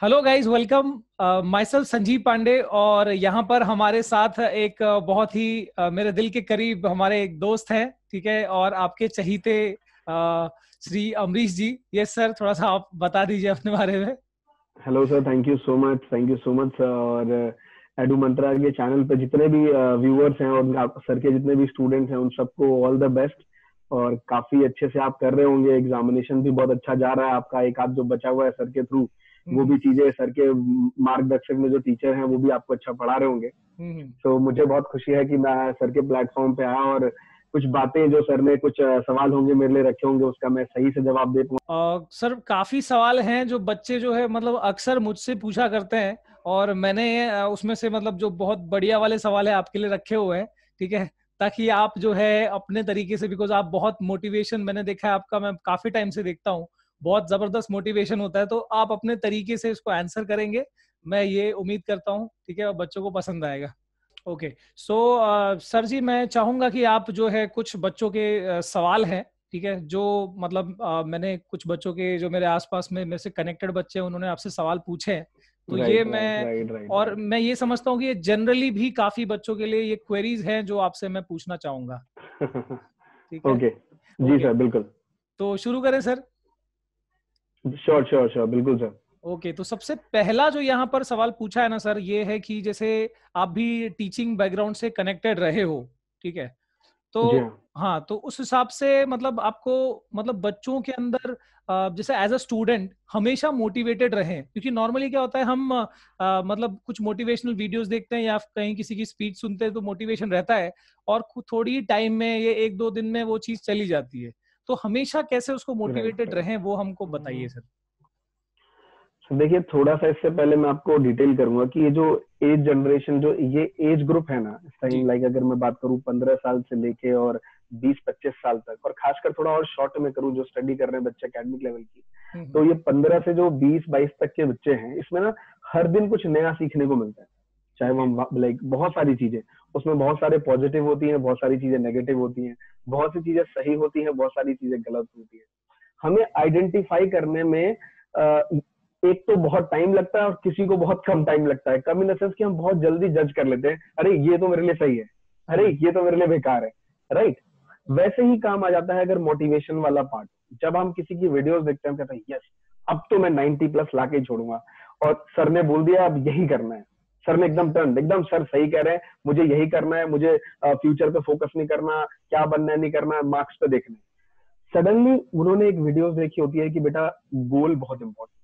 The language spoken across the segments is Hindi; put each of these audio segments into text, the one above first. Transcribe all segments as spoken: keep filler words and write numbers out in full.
Hello guys, welcome. Myself Sanjeev Pandey, और यहाँ पर हमारे साथ एक uh, बहुत ही uh, मेरे दिल के करीब हमारे एक दोस्त हैं, ठीक है, और आपके चहीते uh, Shri Amrish ji. Yes sir, थोड़ा सा आप बता दीजिए अपने बारे में। Hello sir, thank you so much thank you so much sir. और एडू मंत्रा के चैनल पे जितने भी व्यूअर्स हैं और आप सर के जितने भी स्टूडेंट्स हैं उन सबको ऑल द बेस्ट। और काफी अच्छे से आप कर रहे होंगे, एग्जामिनेशन भी बहुत अच्छा जा रहा है आपका। एक आध जो बचा हुआ है सर के थ्रू, वो भी चीजें सर के मार्गदर्शक में जो टीचर हैं वो भी आपको अच्छा पढ़ा रहे होंगे। तो मुझे बहुत खुशी है कि मैं सर के प्लेटफॉर्म पे आया और कुछ बातें जो सर ने कुछ सवाल होंगे मेरे लिए रखे होंगे उसका मैं सही से जवाब दे पाऊँ। सर काफी सवाल हैं जो बच्चे जो है मतलब अक्सर मुझसे पूछा करते हैं, और मैंने uh, उसमें से मतलब जो बहुत बढ़िया वाले सवाल है आपके लिए रखे हुए हैं, ठीक है, ताकि आप जो है अपने तरीके से, बिकॉज आप बहुत मोटिवेशन मैंने देखा है आपका, मैं काफी टाइम से देखता हूँ, बहुत जबरदस्त मोटिवेशन होता है, तो आप अपने तरीके से इसको आंसर करेंगे, मैं ये उम्मीद करता हूँ, ठीक है, और बच्चों को पसंद आएगा। ओके, सो सर जी, मैं चाहूंगा कि आप जो है कुछ बच्चों के uh, सवाल हैं, ठीक है, जो मतलब uh, मैंने कुछ बच्चों के जो मेरे आसपास में मेरे से कनेक्टेड बच्चे हैं उन्होंने आपसे सवाल पूछे हैं, तो ये राइट राइट मैं राइट राइट और राइट मैं ये समझता हूँ कि ये जनरली भी काफी बच्चों के लिए ये क्वेरीज हैं जो आपसे मैं पूछना चाहूंगा। ठीक है। ओके जी ओके, सर, बिल्कुल। तो शुरू करें सर। श्योर श्योर श्योर, बिल्कुल सर। ओके, तो सबसे पहला जो यहाँ पर सवाल पूछा है ना सर, ये है कि जैसे आप भी टीचिंग बैकग्राउंड से कनेक्टेड रहे हो, ठीक है, तो जी हाँ। हाँ, तो उस हिसाब से मतलब आपको मतलब बच्चों के अंदर अ, जैसे एज अ स्टूडेंट हमेशा मोटिवेटेड रहें, क्योंकि नॉर्मली क्या होता है हम अ, मतलब कुछ मोटिवेशनल वीडियोस देखते हैं या कहीं किसी की स्पीच सुनते हैं तो मोटिवेशन रहता है, और खु- थोड़ी टाइम में ये एक दो दिन में वो चीज चली जाती है, तो हमेशा कैसे उसको राइट मोटिवेटेड राइट। रहें वो हमको बताइए सर। देखिए, थोड़ा सा इससे पहले मैं आपको डिटेल करूंगा कि ये जो एज जनरेशन, जो ये एज ग्रुप है ना इस जी। टाइम, लाइक अगर मैं बात करूं पंद्रह साल से लेके और बीस पच्चीस साल तक, और खासकर थोड़ा और शॉर्ट में करूं जो स्टडी कर रहे हैं बच्चे एकेडमिक लेवल की, हम्म तो हम्म, ये पंद्रह से जो बीस बाईस तक के बच्चे हैं इसमें ना हर दिन कुछ नया सीखने को मिलता है। चाहे वो ओके। हम लाइक बहुत सारी चीजें, उसमें बहुत सारे पॉजिटिव होती हैं, बहुत सारी चीजें नेगेटिव होती हैं, बहुत सी चीजें सही होती हैं, बहुत सारी चीजें गलत होती हैं। हमें आइडेंटिफाई करने में अ, एक तो बहुत टाइम लगता है और किसी को बहुत कम टाइम लगता है। कम इन द सेंस कि हम बहुत जल्दी जज कर लेते हैं, अरे ये तो मेरे लिए सही है, अरे हम्म ये तो मेरे लिए बेकार है। राइट। वैसे ही काम आ जाता है अगर मोटिवेशन वाला पार्ट। जब हम किसी की वीडियोस देखते हैं, हम कहते हैं यस, अब तो मैं नाइंटी प्लस लाके ही छोड़ूंगा, और सर ने बोल दिया अब यही करना है। सर ने एकदम टर्न, एकदम सर सही कह रहे हैं, मुझे यही करना है, मुझे फ्यूचर पे फोकस नहीं करना, क्या बनना है नहीं करना, मार्क्स पे देखना है। सडनली उन्होंने एक वीडियो देखी होती है कि बेटा गोल बहुत इंपॉर्टेंट,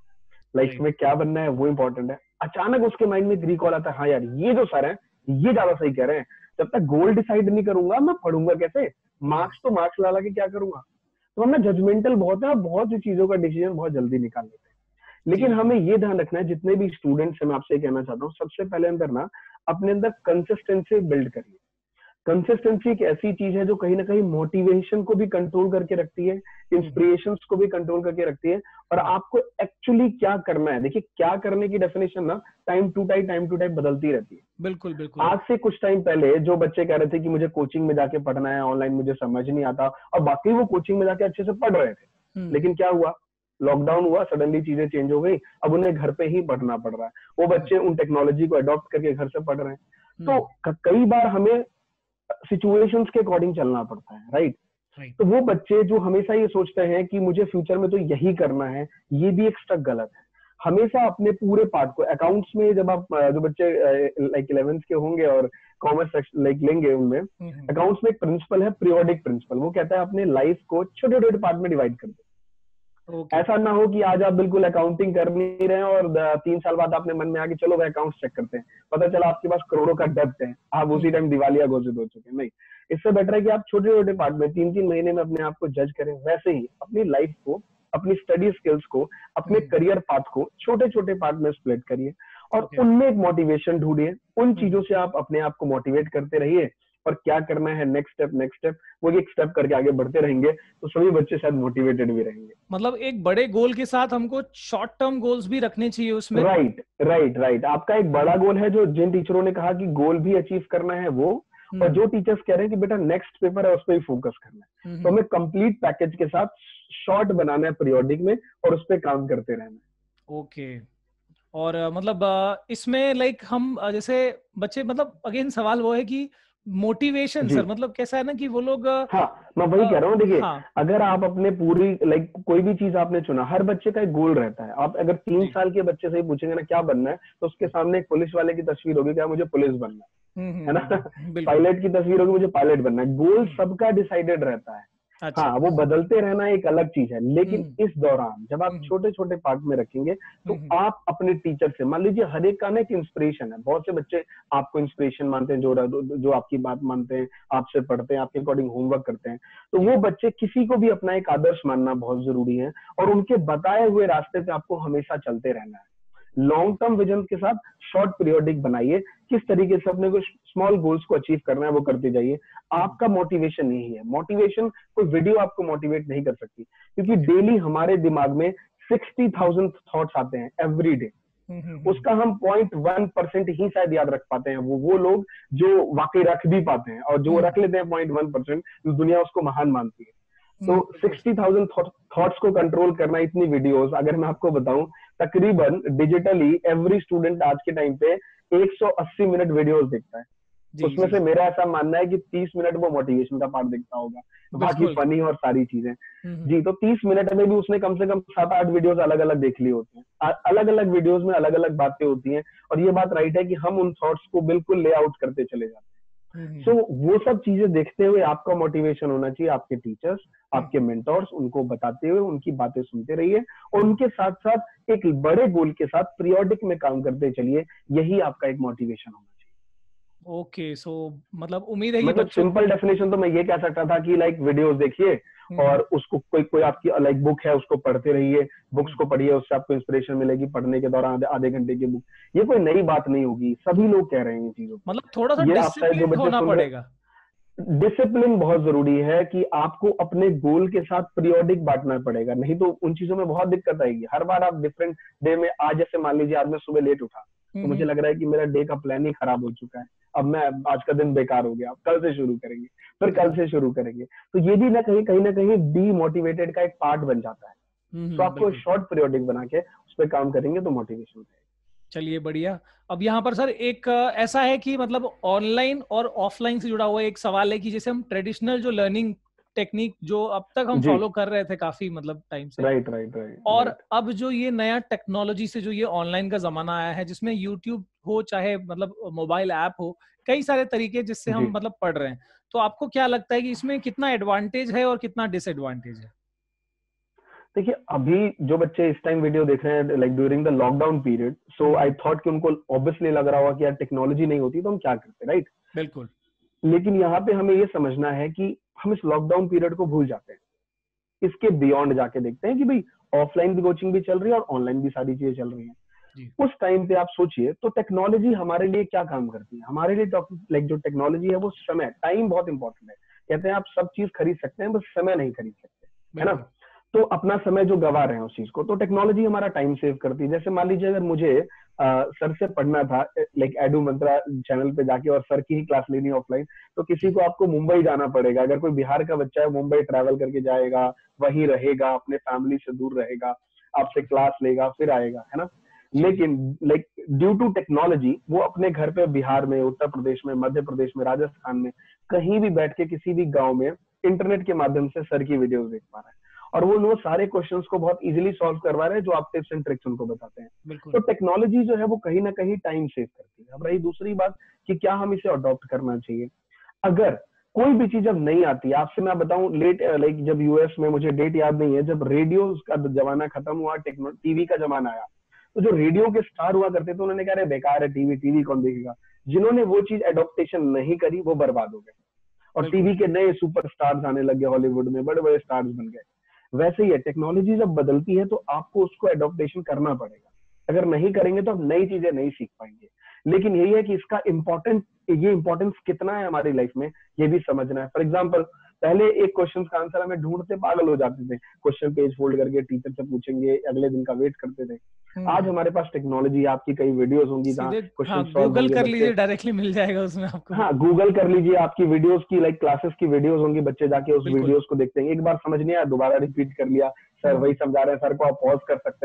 लाइफ राइट। में क्या बनना है वो इंपॉर्टेंट है। अचानक उसके माइंड में एक रिकॉल आता है, हाँ यार ये जो सर है ये ज्यादा सही कह रहे हैं। जब तक गोल डिसाइड नहीं करूंगा मैं पढ़ूंगा कैसे, हम्म मार्क्स तो मार्क्स ला ला के क्या करूंगा। तो हम ना जजमेंटल बहुत है और बहुत सी चीजों का डिसीजन बहुत जल्दी निकाल लेते हैं। जी लेकिन जी। हमें ये ध्यान रखना है, जितने भी स्टूडेंट्स हैं मैं आपसे कहना चाहता हूँ, सबसे पहले अंदर ना अपने अंदर कंसिस्टेंसी बिल्ड करिए। कंसिस्टेंसी एक ऐसी चीज है जो कहीं ना कहीं मोटिवेशन को भी कंट्रोल करके रखती है, हम्म इंस्पिरेशन को भी कंट्रोल करके रखती है, और हम्म, आपको एक्चुअली क्या करना है। देखिए, क्या करने की डेफिनेशन ना time to time time to time बदलती रहती है। बिल्कुल बिल्कुल। आज से कुछ टाइम पहले जो बच्चे कह रहे थे कि मुझे कोचिंग में जाके पढ़ना है, ऑनलाइन मुझे समझ नहीं आता, और बाकी वो कोचिंग में जाके अच्छे से पढ़ रहे थे, हम्म लेकिन क्या हुआ, लॉकडाउन हुआ, सडनली चीजें चेंज हो गई, अब उन्हें घर पे ही पढ़ना पड़ रहा है। वो हम्म बच्चे उन टेक्नोलॉजी को अडॉप्ट करके घर से पढ़ रहे हैं। हम्म, तो कई बार हमें सिचुएशंस के अकॉर्डिंग चलना पड़ता है। राइट। राइट। तो वो बच्चे जो हमेशा ये सोचते हैं कि मुझे फ्यूचर में तो यही करना है, ये भी एक स्टक गलत है। हमेशा अपने पूरे पार्ट को अकाउंट्स में, जब आप जो बच्चे लाइक इलेवेंथ के होंगे और कॉमर्स लाइक लेंगे, उनमें हम्म हम्म, अकाउंट्स में एक प्रिंसिपल है, पीरियोडिक प्रिंसिपल। वो कहता है अपने लाइफ को छोटे छोटे पार्ट में डिवाइड कर दो। ओके। ऐसा ना हो कि आज आप बिल्कुल अकाउंटिंग कर नहीं रहे हैं और द- तीन साल बाद आपने मन में आके चलो भाई अकाउंट्स चेक करते हैं, पता चला आपके पास करोड़ों का डेब्ट है, आप उसी हम्म टाइम दिवालिया घोषित हो चुके हैं। नहीं, इससे बेटर है कि आप छोटे छोटे पार्ट में तीन तीन महीने में अपने आप को जज करें। वैसे ही अपनी लाइफ को, अपनी स्टडी स्किल्स को, अपने हम्म, करियर पाथ को छोटे छोटे पार्ट में स्प्लिट करिए, और ओके। उनमें एक मोटिवेशन ढूंढिए। उन हम्म, चीजों से आप अपने आप को मोटिवेट करते रहिए, और क्या करना है नेक्स्ट स्टेप नेक्स्ट स्टेप, वो एक स्टेप करके आगे बढ़ते रहेंगे, तो सभी बच्चे शायद मोटिवेटेड भी रहेंगे। मतलब एक बड़े गोल के साथ हमको शॉर्ट टर्म गोल्स भी रखने चाहिए उसमें। Right right right. आपका एक बड़ा गोल है, जो जिन टीचरों ने कहा कि गोल भी अचीव करना है वो, और हम्म जो टीचर्स कह रहे हैं कि बेटा नेक्स्ट पेपर है उस पर ही फोकस करना है, हम्म तो हम्म, हमें कंप्लीट पैकेज के साथ शॉर्ट बनाना है पीरियोडिक में, और उस पर काम करते रहना है। ओके। और अ, मतलब अ, इसमें लाइक हम अ, जैसे बच्चे मतलब अगेन सवाल वो है कि मोटिवेशन जी सर, मतलब कैसा है ना कि वो लोग अ, हाँ, मैं वही अ, कह रहा हूँ। देखिए, हाँ अगर आप अपने पूरी लाइक कोई भी चीज आपने चुना, हर बच्चे का एक गोल रहता है। आप अगर तीन जी। साल के बच्चे से ही पूछेंगे ना क्या बनना है, तो उसके सामने एक पुलिस वाले की तस्वीर होगी, क्या मुझे पुलिस बनना हम्म है, हम्म है ना? हम्म, बिल्कुल। पायलट की तस्वीर होगी, मुझे पायलट बनना है। गोल हम्म, सबका डिसाइडेड रहता है। अच्छा। हाँ, वो बदलते रहना एक अलग चीज है, लेकिन हम्म इस दौरान जब आप हम्म छोटे छोटे पार्ट में रखेंगे, तो हम्म आप अपने टीचर से, मान लीजिए हर एक का ना एक इंस्पिरेशन है। बहुत से बच्चे आपको इंस्पिरेशन मानते हैं, जो जो आपकी बात मानते हैं, आपसे पढ़ते हैं, आपके अकॉर्डिंग होमवर्क करते हैं। तो जी। वो बच्चे किसी को भी अपना एक आदर्श मानना बहुत जरूरी है, और उनके बताए हुए रास्ते पे आपको हमेशा चलते रहना है। लॉन्ग टर्म विजन के साथ शॉर्ट पीरियोडिक बनाइए। किस तरीके से अपने को स्मॉल गोल्स को अचीव करना है, वो करते जाइए। हम्म, आपका मोटिवेशन यही है। मोटिवेशन कोई वीडियो आपको मोटिवेट नहीं कर सकती, क्योंकि ओके। डेली हमारे दिमाग में सिक्सटी थाउजेंड थॉट्स आते हैं एवरी डे। हम्म हम्म हम्म, उसका हम पॉइंट वन परसेंट ही शायद याद रख पाते हैं। वो वो लोग जो वाकई रख भी पाते हैं, और जो हम्म, रख लेते हैं पॉइंट वन परसेंट, दुनिया उसको महान मानती है। तो हम्म, बिल्कुल। सिक्सटी थाउजेंड थॉट्स को कंट्रोल करना, इतनी वीडियोस, अगर मैं आपको बताऊं, तकरीबन डिजिटली एवरी स्टूडेंट आज के टाइम पे एक सौ अस्सी मिनट वीडियोस देखता है। जी उसमें जी से मेरा ऐसा मानना है कि तीस मिनट वो मोटिवेशन का पार्ट देखता होगा, बाकी बिल्कुल। फनी और सारी चीजें। हम्म हम्म जी, तो तीस मिनट में भी उसने कम से कम सात आठ वीडियोस अलग अलग देख ली होती हैं। अलग अलग वीडियोस में अलग अलग बातें होती हैं, और ये बात राइट है कि हम उन थॉट्स को बिल्कुल ले आउट करते चले जाते हैं। हम्म सो हम्म so, वो सब चीजें देखते हुए आपका मोटिवेशन होना चाहिए। आपके टीचर्स, हम्म आपके मेंटोर्स, उनको बताते हुए उनकी बातें सुनते रहिए, और हम्म, उनके साथ साथ एक बड़े गोल के साथ पीरियोडिक में काम करते चलिए। यही आपका एक मोटिवेशन होना चाहिए। ओके। सो मतलब उम्मीद है कि मतलब बच्चों सिंपल डेफिनेशन तो मैं ये कह सकता था कि लाइक वीडियोस देखिए, हम्म हम्म और उसको कोई कोई आपकी लाइक बुक है, उसको पढ़ते रहिए। बुक्स हम्म, को पढ़िए, उससे आपको इंस्पिरेशन मिलेगी पढ़ने के दौरान। आधे, आधे घंटे की बुक, ये कोई नई बात नहीं होगी, सभी लोग कह रहे हैं इन चीजों को। मतलब थोड़ा सा ये आप शायद जो डिसिप्लिन बच्चे होना सुन रहे, पड़ेगा। डिसिप्लिन बहुत जरूरी है कि आपको अपने गोल के साथ पीरियोडिक बांटना पड़ेगा, नहीं तो उन चीजों में बहुत दिक्कत आएगी। हर बार आप डिफरेंट डे में, आज जैसे मान लीजिए आज मैं सुबह लेट उठा, हम्म तो मुझे हम्म, लग रहा है कि मेरा डे का प्लान ही खराब हो चुका है। अब मैं, आज का दिन बेकार हो गया, अब कल से शुरू करेंगे, फिर कल बिल्कुल। से शुरू करेंगे। तो ये भी ना कहीं कहीं ना कहीं डीमोटिवेटेड का एक पार्ट बन जाता है। हम्म तो हम्म, आपको बिल्कुल। शॉर्ट पीरियोडिक बना के उस पर काम करेंगे तो मोटिवेशन रहेगा। चलिए बढ़िया। अब यहाँ पर सर एक अ, ऐसा है कि मतलब ऑनलाइन और ऑफलाइन से जुड़ा हुआ एक सवाल है कि जैसे हम ट्रेडिशनल जो लर्निंग टेक्निक जो अब तक हम जी, फॉलो कर रहे थे काफी मतलब टाइम से, राइट राइट राइट और राइट। अब जो ये नया टेक्नोलॉजी से जो ये ऑनलाइन का जमाना आया है जिसमें यूट्यूब हो चाहे मतलब मोबाइल ऐप हो, कई सारे तरीके जिससे हम जी, मतलब पढ़ रहे हैं, तो आपको क्या लगता है कि इसमें कितना एडवांटेज है और कितना डिसएडवांटेज है? देखिए, अभी जो बच्चे इस टाइम वीडियो देख रहे हैं like during the lockdown period, so I hmm, thought कि उनको ऑब्वियसली लग रहा होगा कि यार टेक्नोलॉजी नहीं होती तो हम क्या करते, राइट? बिल्कुल। लेकिन यहाँ पे हमें ये समझना है कि हम इस लॉकडाउन पीरियड को भूल जाते हैं। इसके बियॉन्ड जाके देखते हैं कि भाई ऑफलाइन भी कोचिंग भी चल रही है और ऑनलाइन भी सारी चीजें चल रही हैं। जी। उस टाइम पे आप सोचिए तो टेक्नोलॉजी हमारे लिए क्या काम करती है। हमारे लिए लाइक जो टेक्नोलॉजी है वो समय, टाइम बहुत इंपॉर्टेंट है। कहते हैं आप सब चीज खरीद सकते हैं, बस समय नहीं खरीद सकते, है ना? बिल्कुल। तो अपना समय जो गवा रहे हैं उस चीज को, तो टेक्नोलॉजी हमारा टाइम सेव करती है। जैसे मान लीजिए अगर मुझे आ, सर से पढ़ना था लाइक एडू मंत्रा चैनल पे जाके, और सर की ही क्लास लेनी ऑफलाइन, तो किसी जी। को आपको मुंबई जाना पड़ेगा। अगर कोई बिहार का बच्चा है, मुंबई ट्रैवल करके जाएगा, वहीं रहेगा, अपने फैमिली से दूर रहेगा, आपसे क्लास लेगा, फिर आएगा, है ना? जी जी। लेकिन लाइक ड्यू टू टेक्नोलॉजी वो अपने घर पे बिहार में, उत्तर प्रदेश में, मध्य प्रदेश में, राजस्थान में, कहीं भी बैठ के किसी भी गांव में इंटरनेट के माध्यम से सर की वीडियोस देख पा रहा है, और वो वो सारे क्वेश्चंस को बहुत इजीली सॉल्व करवा रहे हैं, जो आप टिप्स एंड ट्रिक्स उनको बताते हैं। तो बिल्कुल। टेक्नोलॉजी जो है वो कहीं ना कहीं टाइम सेव करती है। अब रही दूसरी बात कि क्या हम इसे अडॉप्ट करना चाहिए। अगर कोई भी चीज अब नहीं आती, आपसे मैं बताऊं, लेट लाइक जब यूएस में, मुझे डेट याद नहीं है, जब रेडियो का जमाना खत्म हुआ, टेक्नो टीवी का जमाना आया, तो जो रेडियो के स्टार हुआ करते थे उन्होंने कहा, अरे बेकार है टीवी, टीवी कौन देखेगा। जिन्होंने वो चीज एडॉप्टेशन नहीं करी वो बर्बाद हो गए, और बिल्कुल। टीवी के नए सुपर स्टार्स आने लगे, हॉलीवुड में बड़े बड़े स्टार्स बन गए। वैसे ही है, टेक्नोलॉजी जब बदलती है तो आपको उसको एडॉप्टेशन करना पड़ेगा। अगर नहीं करेंगे तो आप नई चीजें नहीं सीख पाएंगे। लेकिन यही है कि इसका इम्पोर्टेंट, ये इंपॉर्टेंस कितना है हमारी लाइफ में, ये भी समझना है। फॉर एग्जाम्पल, पहले एक क्वेश्चन का आंसर हमें ढूंढते पागल हो जाते थे, क्वेश्चन पेज फोल्ड करके टीचर से पूछेंगे, अगले दिन का वेट करते थे। आज हम्म, हमारे पास टेक्नोलॉजी है, आपकी कई वीडियोस होंगी जहाँ सीधे हाँ क्वेश्चन सॉल्व गूगल होंगे, कर बच्चे, लीजिए, डायरेक्टली मिल जाएगा उसमें आपको। हाँ गूगल कर लीजिए, आपकी वीडियोस की लाइक क्लासेस की वीडियोस होंगी, बच्चे जाके उस बिल्कुल। वीडियोस को देखते हैं, एक बार समझ नहीं आया दोबारा रिपीट कर लिया, सर वही हम्म समझा रहे हैं, सर को आप पॉज कर सकते हैं,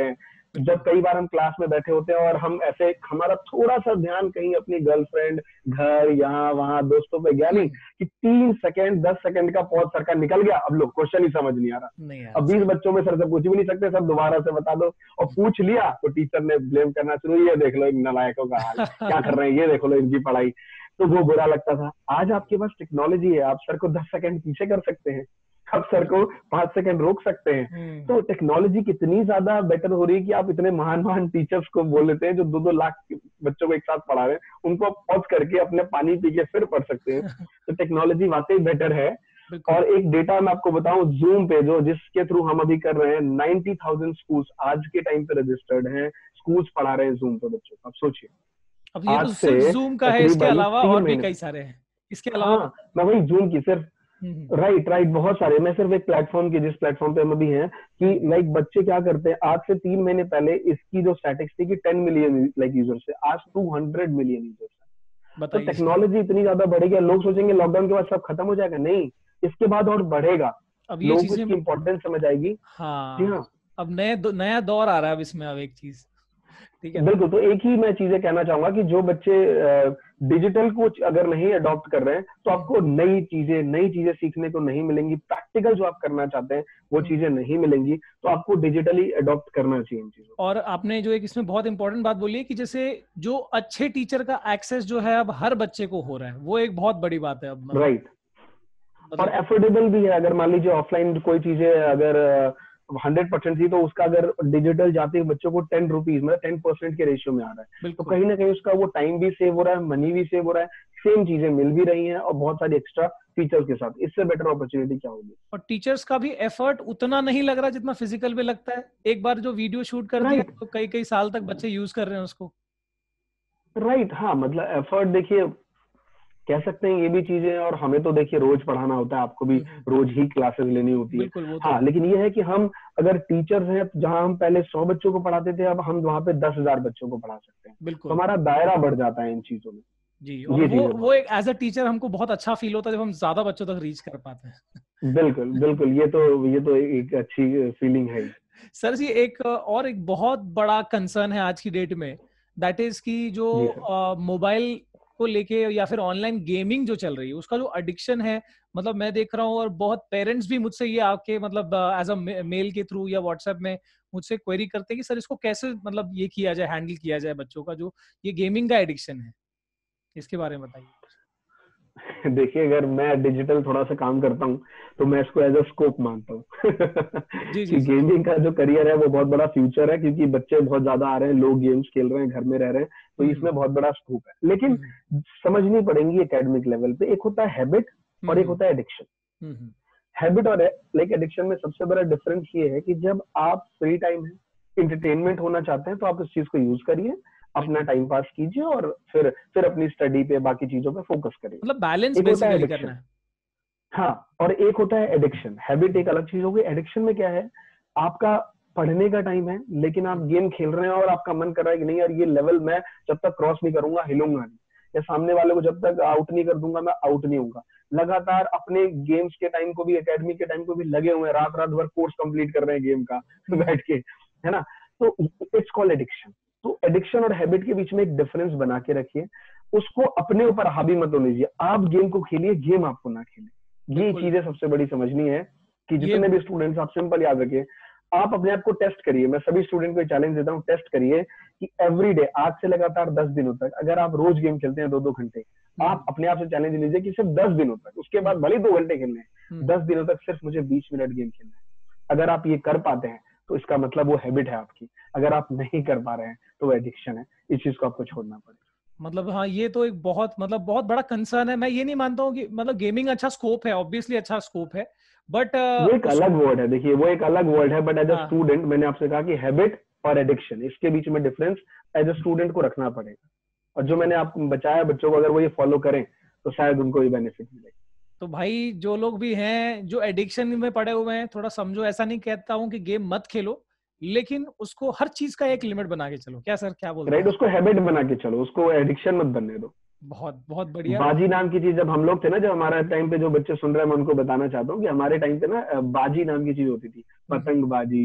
जब कई बार हम क्लास में बैठे होते हैं और हम ऐसे, हमारा थोड़ा सा ध्यान कहीं अपनी गर्लफ्रेंड, घर, यहाँ वहां दोस्तों पे गया नहीं, कि तीन सेकंड दस सेकंड का पॉज सर का निकल गया, अब लो क्वेश्चन ही समझ नहीं आ रहा, नहीं अब बीस बच्चों में सर से पूछ भी नहीं सकते, सब दोबारा से बता दो, और पूछ लिया तो टीचर ने ब्लेम करना शुरू, ये देख लो इन नालायकों का हाल क्या कर रहे हैं, ये देखो लो इनकी पढ़ाई, तो वो बुरा लगता था। आज आपके पास टेक्नोलॉजी है, आप सर को दस सेकंड पीछे कर सकते हैं, आप सर को पांच सेकंड रोक सकते हैं। तो टेक्नोलॉजी कितनी ज्यादा बेटर हो रही है कि आप इतने महान महान टीचर्स को बोल लेते हैं जो दो दो लाख बच्चों को एक साथ पढ़ा रहे हैं, उनको आप पॉज करके अपने पानी पी के फिर पढ़ सकते हैं। तो टेक्नोलॉजी वाकई बेटर है। और एक डेटा मैं आपको बताऊं, जूम पे जो जिसके थ्रू हम अभी कर रहे हैं, नाइन्टी थाउजेंड स्कूल्स आज के टाइम पे रजिस्टर्ड हैं, स्कूल्स पढ़ा रहे हैं जूम पे बच्चों को। अब सोचिए, अब ये तो सिर्फ जूम का है, इसके अलावा और भी कई सारे हैं, इसके अलावा हाँ, मैं वही जूम की सिर्फ राइट राइट बहुत सारे, मैं सिर्फ एक प्लेटफॉर्म की, जिस प्लेटफॉर्म पे हम अभी हैं, कि लाइक बच्चे क्या करते हैं, आज से तीन महीने पहले इसकी जो स्टैटिस्टिक्स थी कि टेन मिलियन लाइक यूजर्स है, आज टू हंड्रेड मिलियन यूजर्स है। तो टेक्नोलॉजी इतनी ज्यादा बढ़ेगी, लोग सोचेंगे लॉकडाउन के बाद सब खत्म हो जाएगा, नहीं, इसके बाद और बढ़ेगा, अब ये लोगों को इसकी इंपॉर्टेंस समझ आएगी। हाँ, हाँ, अब नए नया दौर आ रहा है अब इसमें, अब एक चीज, ठीक है, बिल्कुल। तो एक ही मैं चीजें कहना चाहूंगा कि जो बच्चे डिजिटल को अगर नहीं अडॉप्ट कर रहे हैं, तो आपको नई चीजें नई चीजें सीखने को नहीं मिलेंगी, प्रैक्टिकल जो आप करना चाहते हैं वो चीजें नहीं मिलेंगी, तो आपको डिजिटली अडॉप्ट करना चाहिए इन चीजों। और आपने जो एक इसमें बहुत इंपॉर्टेंट बात बोली है कि जैसे जो अच्छे टीचर का एक्सेस जो है अब हर बच्चे को हो रहा है, वो एक बहुत बड़ी बात है अब। Right right. और एफोर्डेबल भी है। अगर मान लीजिए ऑफलाइन कोई चीजें अगर हंड्रेड परसेंट थी, तो उसका अगर डिजिटल जाते बच्चों को टेन रुपीज मतलब टेन परसेंट के रेशियो में आ रहा है, तो कहीं ना कहीं उसका वो टाइम भी सेव हो रहा है, मनी भी सेव हो रहा है, सेम चीजें मिल भी रही हैं और बहुत सारी एक्स्ट्रा फीचर्स के साथ। इससे बेटर अपॉर्चुनिटी क्या होगी? और टीचर्स का भी एफर्ट उतना नहीं लग रहा जितना फिजिकल में लगता है। एक बार जो वीडियो शूट कर दिया तो कई कई साल तक बच्चे यूज कर रहे हैं उसको। राइट हाँ, मतलब एफर्ट देखिए कह सकते हैं ये भी चीजें, और हमें तो देखिए रोज पढ़ाना होता है, आपको भी रोज ही क्लासेस लेनी होती है। हाँ, लेकिन ये है कि हम अगर टीचर्स हैं, जहां हम पहले सौ बच्चों को पढ़ाते थे, अब हम वहां पे दस हजार बच्चों को पढ़ा सकते हैं, तो हमारा दायरा बढ़ जाता है इन चीजों में। जी, और वो वो एक एज अ टीचर हमको बहुत अच्छा फील होता है जब हम ज्यादा बच्चों तक रीच कर पाते हैं। बिल्कुल बिल्कुल, ये तो ये तो एक अच्छी फीलिंग है। सर जी, एक और एक बहुत बड़ा कंसर्न है आज की डेट में, दैट इज की जो मोबाइल को लेके या फिर ऑनलाइन गेमिंग जो चल रही है, उसका जो एडिक्शन है, मतलब मैं देख रहा हूँ और बहुत पेरेंट्स भी मुझसे ये आके मतलब एज अ मेल के थ्रू या व्हाट्सएप में मुझसे क्वेरी करते हैं कि सर इसको कैसे मतलब ये किया जाए, हैंडल किया जाए बच्चों का जो ये गेमिंग का एडिक्शन है, इसके बारे में बताइए। देखिए, अगर मैं डिजिटल थोड़ा सा काम करता हूँ तो मैं इसको एज अ स्कोप मानता हूँ कि गेमिंग का जो करियर है वो बहुत बड़ा फ्यूचर है, क्योंकि बच्चे बहुत ज्यादा आ रहे हैं, लोग गेम्स खेल रहे हैं, घर में रह रहे हैं, तो इसमें बहुत बड़ा स्कोप है। लेकिन समझनी पड़ेंगी एकेडमिक लेवल पे, एक होता है हैबिट और एक होता है एडिक्शन। हैबिट और लाइक एडिक्शन में सबसे बड़ा डिफरेंस ये है कि जब आप फ्री टाइम है, इंटरटेनमेंट होना चाहते हैं, तो आप इस चीज को यूज करिए, अपना टाइम पास कीजिए और फिर फिर अपनी स्टडी पे बाकी चीजों पे फोकस करिए, मतलब बैलेंस बेसिकली करना है। हाँ, और एक होता है एडिक्शन। हैबिट एक अलग चीज होगी। एडिक्शन में क्या है, आपका पढ़ने का टाइम है लेकिन आप गेम खेल रहे हैं और आपका मन कर रहा है कि नहीं यार ये लेवल मैं जब तक क्रॉस नहीं करूंगा हिलूंगा नहीं, या सामने वाले को जब तक आउट नहीं कर दूंगा मैं आउट नहीं होऊंगा। लगातार अपने गेम्स के टाइम को भी, एकेडमी के टाइम को भी लगे हुए हैं, रात रात भर कोर्स कंप्लीट कर रहे हैं गेम का बैठ के, है ना, तो इट्स कॉल्ड एडिक्शन। तो एडिक्शन और हैबिट के बीच में एक डिफरेंस बना के रखिए, उसको अपने ऊपर हावी मत होने दीजिए। आप गेम को खेलिए, गेम आपको ना खेले। ये चीजें सबसे बड़ी समझनी है कि जितने भी स्टूडेंट्स, आप सिंपल याद रखिए, आप अपने आप को टेस्ट करिए। मैं सभी स्टूडेंट को चैलेंज देता हूँ, टेस्ट करिए कि एवरी डे, आज से लगातार दस दिनों तक, अगर आप रोज गेम खेलते हैं दो दो घंटे, आप अपने आप से चैलेंज लीजिए कि सिर्फ दस दिनों तक, उसके बाद भले दो घंटे खेलने हैं, दस दिनों तक सिर्फ मुझे बीस मिनट गेम खेलना है। अगर आप ये कर पाते हैं तो इसका मतलब वो हैबिट है आपकी। अगर आप नहीं कर पा रहे हैं तो वो एडिक्शन है। इस चीज को आपको छोड़ना पड़ेगा। मतलब हाँ, ये तो एक बहुत मतलब बहुत बड़ा कंसर्न है। मैं ये नहीं मानता हूँ कि मतलब गेमिंग अच्छा स्कोप है, ऑब्वियसली अच्छा स्कोप है, बट uh, वो एक अलग वर्ड है। देखिए, वो एक अलग वर्ड है, बट एज अ स्टूडेंट मैंने आपसे कहा कि हैबिट और एडिक्शन, इसके बीच में डिफरेंस एज अ स्टूडेंट को रखना पड़ेगा। और जो मैंने आपको बचाया बच्चों को, अगर वो ये फॉलो करें तो शायद उनको ये बेनिफिट मिलेगा। तो भाई जो लोग भी हैं जो एडिक्शन में पड़े हुए हैं, थोड़ा समझो, ऐसा नहीं कहता हूँ कि गेम मत खेलो, लेकिन उसको हर चीज का एक लिमिट बना के चलो। क्या सर, क्या बोलते हैं? राइट, उसको हैबिट बना के चलो, उसको एडिक्शन मत बनने दो। बहुत बहुत बढ़िया। बाजी नाम की चीज, जब हम लोग थे ना, जब हमारे टाइम पे, जो बच्चे सुन रहे हैं मैं उनको बताना चाहता हूँ कि हमारे टाइम पे ना बाजी नाम की चीज होती थी, पतंगबाजी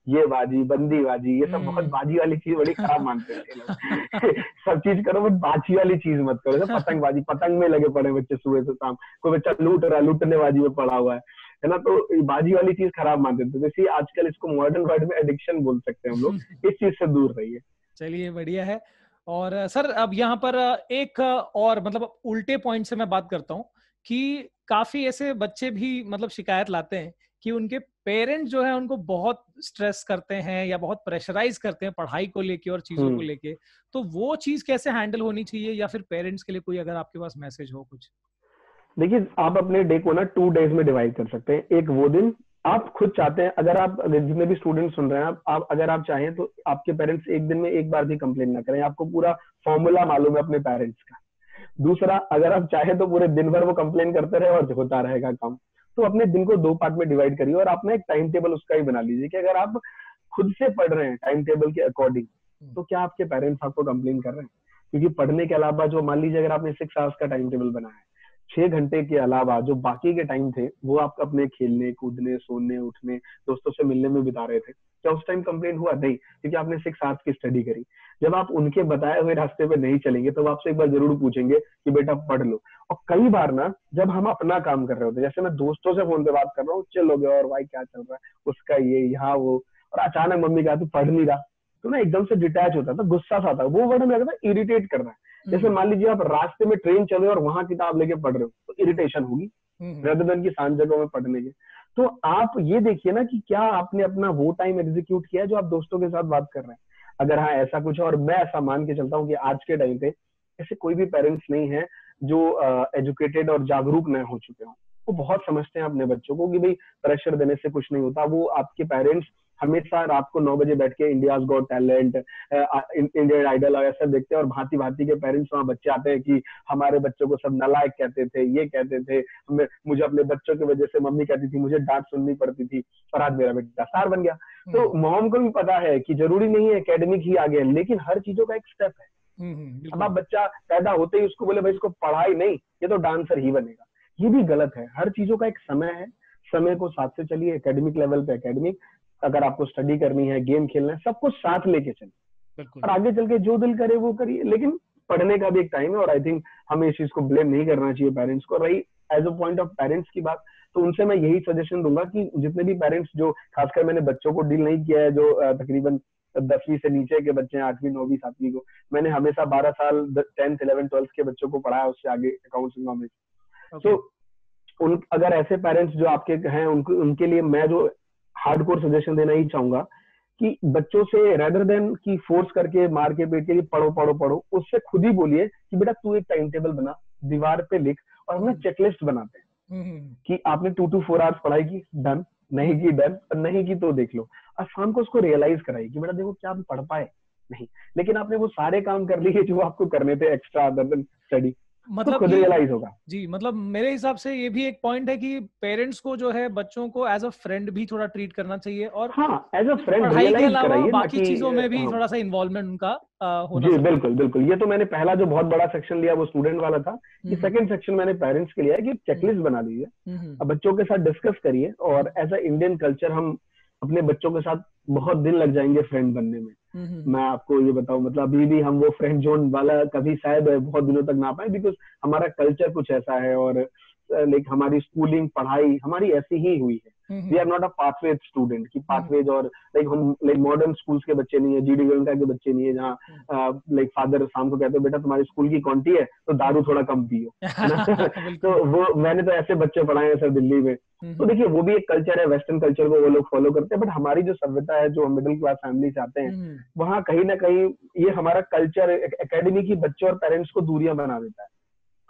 ये बाजी, बंदी बाजी, ये सब बहुत हम्म। बाजी वाली चीज बड़ी खराब मानते हैं ये लोग। सब चीज करो बट बाजी वाली चीज मत करो। जैसे पतंगबाजी, पतंग में लगे पड़े बच्चे सुबह से शाम, कोई बच्चा लूट रहा है, लूटने बाजी में पड़ा हुआ है है ना, तो ये बाजी वाली चीज खराब मानते थे। जैसे आजकल इसको मॉडर्न वर्ड में एडिक्शन बोल सकते हैं हम लोग, इस चीज से दूर रहिए। चलिए बढ़िया है। और अ, सर अब यहाँ पर अ, एक अ, और मतलब उल्टे पॉइंट से मैं बात करता हूँ कि काफी ऐसे बच्चे भी मतलब शिकायत लाते हैं कि उनके पेरेंट्स जो है उनको बहुत स्ट्रेस करते हैं या बहुत प्रेशराइज करते हैं पढ़ाई को लेके और चीजों को हम्म लेके। तो वो चीज कैसे हैंडल होनी चाहिए, या फिर पेरेंट्स के लिए कोई अगर आपके पास मैसेज हो कुछ? देखिए, आप अपने डे को ना टू डेज में डिवाइड कर सकते हैं। एक वो दिन आप खुद चाहते हैं, अगर आप, अगर जितने भी स्टूडेंट सुन रहे हैं, आप, आप अगर आप चाहें तो आपके पेरेंट्स एक दिन में एक बार भी कंप्लेन ना करें, आपको पूरा फॉर्मूला मालूम है अपने पेरेंट्स का। दूसरा, अगर आप चाहें तो पूरे दिन भर वो कंप्लेन करते रहे और होता रहेगा काम। तो अपने दिन को दो पार्ट में डिवाइड करिए और आप ना एक टाइम टेबल उसका ही बना लीजिए कि अगर आप खुद से पढ़ रहे हैं टाइम टेबल के अकॉर्डिंग, तो क्या आपके पेरेंट्स आपको कंप्लेन कर रहे हैं? क्योंकि पढ़ने के अलावा जो, मान लीजिए अगर आपने सिक्स आवर्स का टाइम टेबल बनाया है, छह घंटे के अलावा जो बाकी के टाइम थे वो आप अपने खेलने कूदने सोने उठने दोस्तों से मिलने में बिता रहे थे, क्या उस टाइम कंप्लेन हुआ? नहीं, क्योंकि आपने सिक्स आवर्स की स्टडी करी। जब आप उनके बताए हुए रास्ते पे नहीं चलेंगे तो वो आपसे एक बार जरूर पूछेंगे कि बेटा पढ़ लो। और कई बार ना, जब हम अपना काम कर रहे होते, जैसे मैं दोस्तों से फोन पे बात कर रहा हूँ, चल हो गया और भाई क्या चल रहा है, उसका ये यहाँ वो, और अचानक मम्मी कहा तू पढ़ नहीं रहा, तो ना एकदम से डिटैच होता था, गुस्सा सा आता, वो वर्ड में लगता था इरिटेट कर रहा है। जैसे मान लीजिए आप रास्ते में ट्रेन चल रहे हो और वहां किताब लेके पढ़ रहे हो, तो इरिटेशन होगी rather than की शांत जगहों में पढ़ने के। तो आप ये देखिए ना कि क्या आपने अपना वो टाइम एग्जीक्यूट किया है जो आप दोस्तों के साथ बात कर रहे हैं। अगर हाँ ऐसा कुछ है, और मैं ऐसा मान के चलता हूँ कि आज के टाइम पे ऐसे कोई भी पेरेंट्स नहीं है जो एजुकेटेड और जागरूक न हो चुके हों। वो बहुत समझते हैं अपने बच्चों को कि भाई प्रेशर देने से कुछ नहीं होता। वो आपके पेरेंट्स हमेशा रात को नौ बजे बैठ के India's got talent, Indian idol ऐसा देखते हैं, और भांति भांति के पेरेंट्स वहां बच्चे आते हैं कि हमारे बच्चों को सब नालायक कहते थे, ये कहते थे, हमें, मुझे अपने बच्चों की वजह से मम्मी कहती थी मुझे डांट सुननी पड़ती थी, और आज मेरा बेटा स्टार बन गया। तो मॉम को भी पता है कि जरूरी नहीं है एकेडमिक ही आगे, लेकिन हर चीजों का एक स्टेप है। अब आप बच्चा पैदा होते ही उसको बोले भाई इसको पढ़ाई नहीं, ये तो डांसर ही बनेगा, ये भी गलत है। हर चीजों का एक समय है, समय को साथ से चलिए। एकेडमिक लेवल पे एकेडमिक, अगर आपको स्टडी करनी है, गेम खेलना है, सब कुछ साथ लेके चलिए, और आगे चल के जो दिल करे वो करिए। लेकिन पढ़ने का भी एक टाइम है, और आई थिंक हमें इस चीज को ब्लेम नहीं करना चाहिए पेरेंट्स को। रही as a point of parents की बात, तो उनसे मैं यही सजेशन दूंगा कि जितने भी पेरेंट्स, जो खासकर मैंने बच्चों को डील नहीं किया है, जो तकरीबन दसवीं से नीचे के बच्चे हैं, आठवीं नौवीं सातवीं को, मैंने हमेशा बारह साल टेंथ इलेवन ट्वेल्थ के बच्चों को पढ़ाया, उससे आगे अकाउंट्स इकोनॉमिक्स। तो उन, अगर ऐसे पेरेंट्स जो आपके हैं, उनको, उनके लिए मैं जो हार्डकोर सजेशन देना ही चाहूंगा कि बच्चों से रेदर देन कि फोर्स करके मार के पीट के पढ़ो पढ़ो पढ़ो, उससे खुद ही बोलिए कि बेटा तू एक टाइम टेबल बना, दीवार पे लिख, और हम ना चेकलिस्ट बनाते हैं कि आपने टू टू फोर आवर्स पढ़ाई की, डन, नहीं की डन, और नहीं की तो देख लो। और शाम को उसको रियलाइज कराइए कि बेटा देखो क्या आप पढ़ पाए नहीं, लेकिन आपने वो सारे काम कर लिए जो आपको करने थे एक्स्ट्रा अदर देन स्टडी, मतलब तो खुद रियलाइज होगा। जी, मतलब मेरे हिसाब से ये भी एक पॉइंट है कि पेरेंट्स को जो है बच्चों को एज अ फ्रेंड भी थोड़ा ट्रीट करना चाहिए, और हाँ, एज अ फ्रेंड पढ़ाई के रियलाइज अलावा कराइए ना बाकी कि चीजों में भी हाँ, थोड़ा सा इन्वॉल्वमेंट उनका आ, होना जी जरूरी बिल्कुल बिल्कुल। ये तो मैंने पहला जो बहुत बड़ा सेक्शन लिया वो स्टूडेंट वाला था। ये सेकंड सेक्शन मैंने पेरेंट्स के लिया है कि चेकलिस्ट बना लीजिए, अब बच्चों के साथ डिस्कस करिए, और एज अ इंडियन कल्चर हम अपने बच्चों के साथ बहुत दिन लग जाएंगे फ्रेंड बनने में। मैं आपको ये बताऊं, मतलब अभी भी हम वो फ्रेंड जोन वाला कभी शायद बहुत दिनों तक ना पाए, बिकॉज हमारा कल्चर कुछ ऐसा है, और लाइक हमारी स्कूलिंग पढ़ाई हमारी ऐसी ही हुई है। We are not a pathways student की पाथवेज, और लाइक हम लाइक मॉडर्न स्कूल्स के बच्चे नहीं है, जीडी गोयनका के बच्चे नहीं है, जहाँ लाइक फादर शाम को कहते हो बेटा तुम्हारी स्कूल की कौंटी है तो दारू थोड़ा कम पियो, है ना। तो वो मैंने तो ऐसे बच्चे पढ़ाए हैं सर दिल्ली में। तो देखिए वो भी एक कल्चर है, वेस्टर्न कल्चर को वो लोग फॉलो करते हैं, बट हमारी जो सभ्यता है, जो मिडिल क्लास फैमिली से आते हैं, वहाँ कहीं ना कहीं ये हमारा कल्चर एकेडमी की बच्चों और पेरेंट्स को दूरियां बना देता है।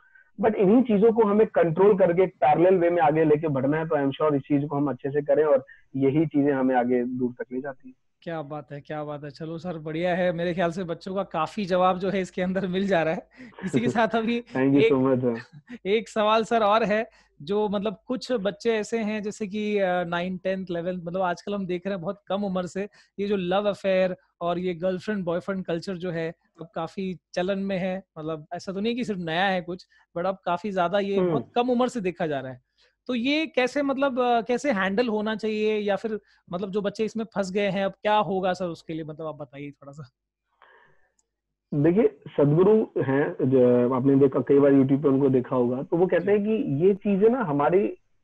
बट इन्हीं चीजों को हमें कंट्रोल करके पैरेलल वे में आगे लेके बढ़ना है, तो आई एम श्योर इस चीज को हम अच्छे से करें, और यही चीजें हमें आगे दूर तक ले जाती है। क्या बात है, क्या बात है। चलो सर बढ़िया है, मेरे ख्याल से बच्चों का काफी जवाब जो है इसके अंदर मिल जा रहा है। इसी के साथ अभी थैंक यू सो मच। एक सवाल सर और है, जो मतलब कुछ बच्चे ऐसे हैं जैसे कि नाइन टेंथ इलेवेंथ, मतलब आजकल हम देख रहे हैं बहुत कम उम्र से ये जो लव अफेयर और ये गर्लफ्रेंड बॉयफ्रेंड कल्चर जो है अब काफी चलन में है। मतलब ऐसा तो नहीं कि सिर्फ नया है कुछ, बट अब काफी ज्यादा ये बहुत कम उम्र से देखा जा रहा है। तो ये कैसे मतलब अ, कैसे हैंडल होना चाहिए, या फिर मतलब जो बच्चे इसमें फंस गए हैं अब क्या होगा सर उसके लिए, मतलब आप बताइए थोड़ा सा। देखिए, सदगुरु हैं जो आपने देखा, कई बार यूट्यूब पे उनको देखा होगा, तो वो कहते जी। हैं कि ये चीजें ना हमारी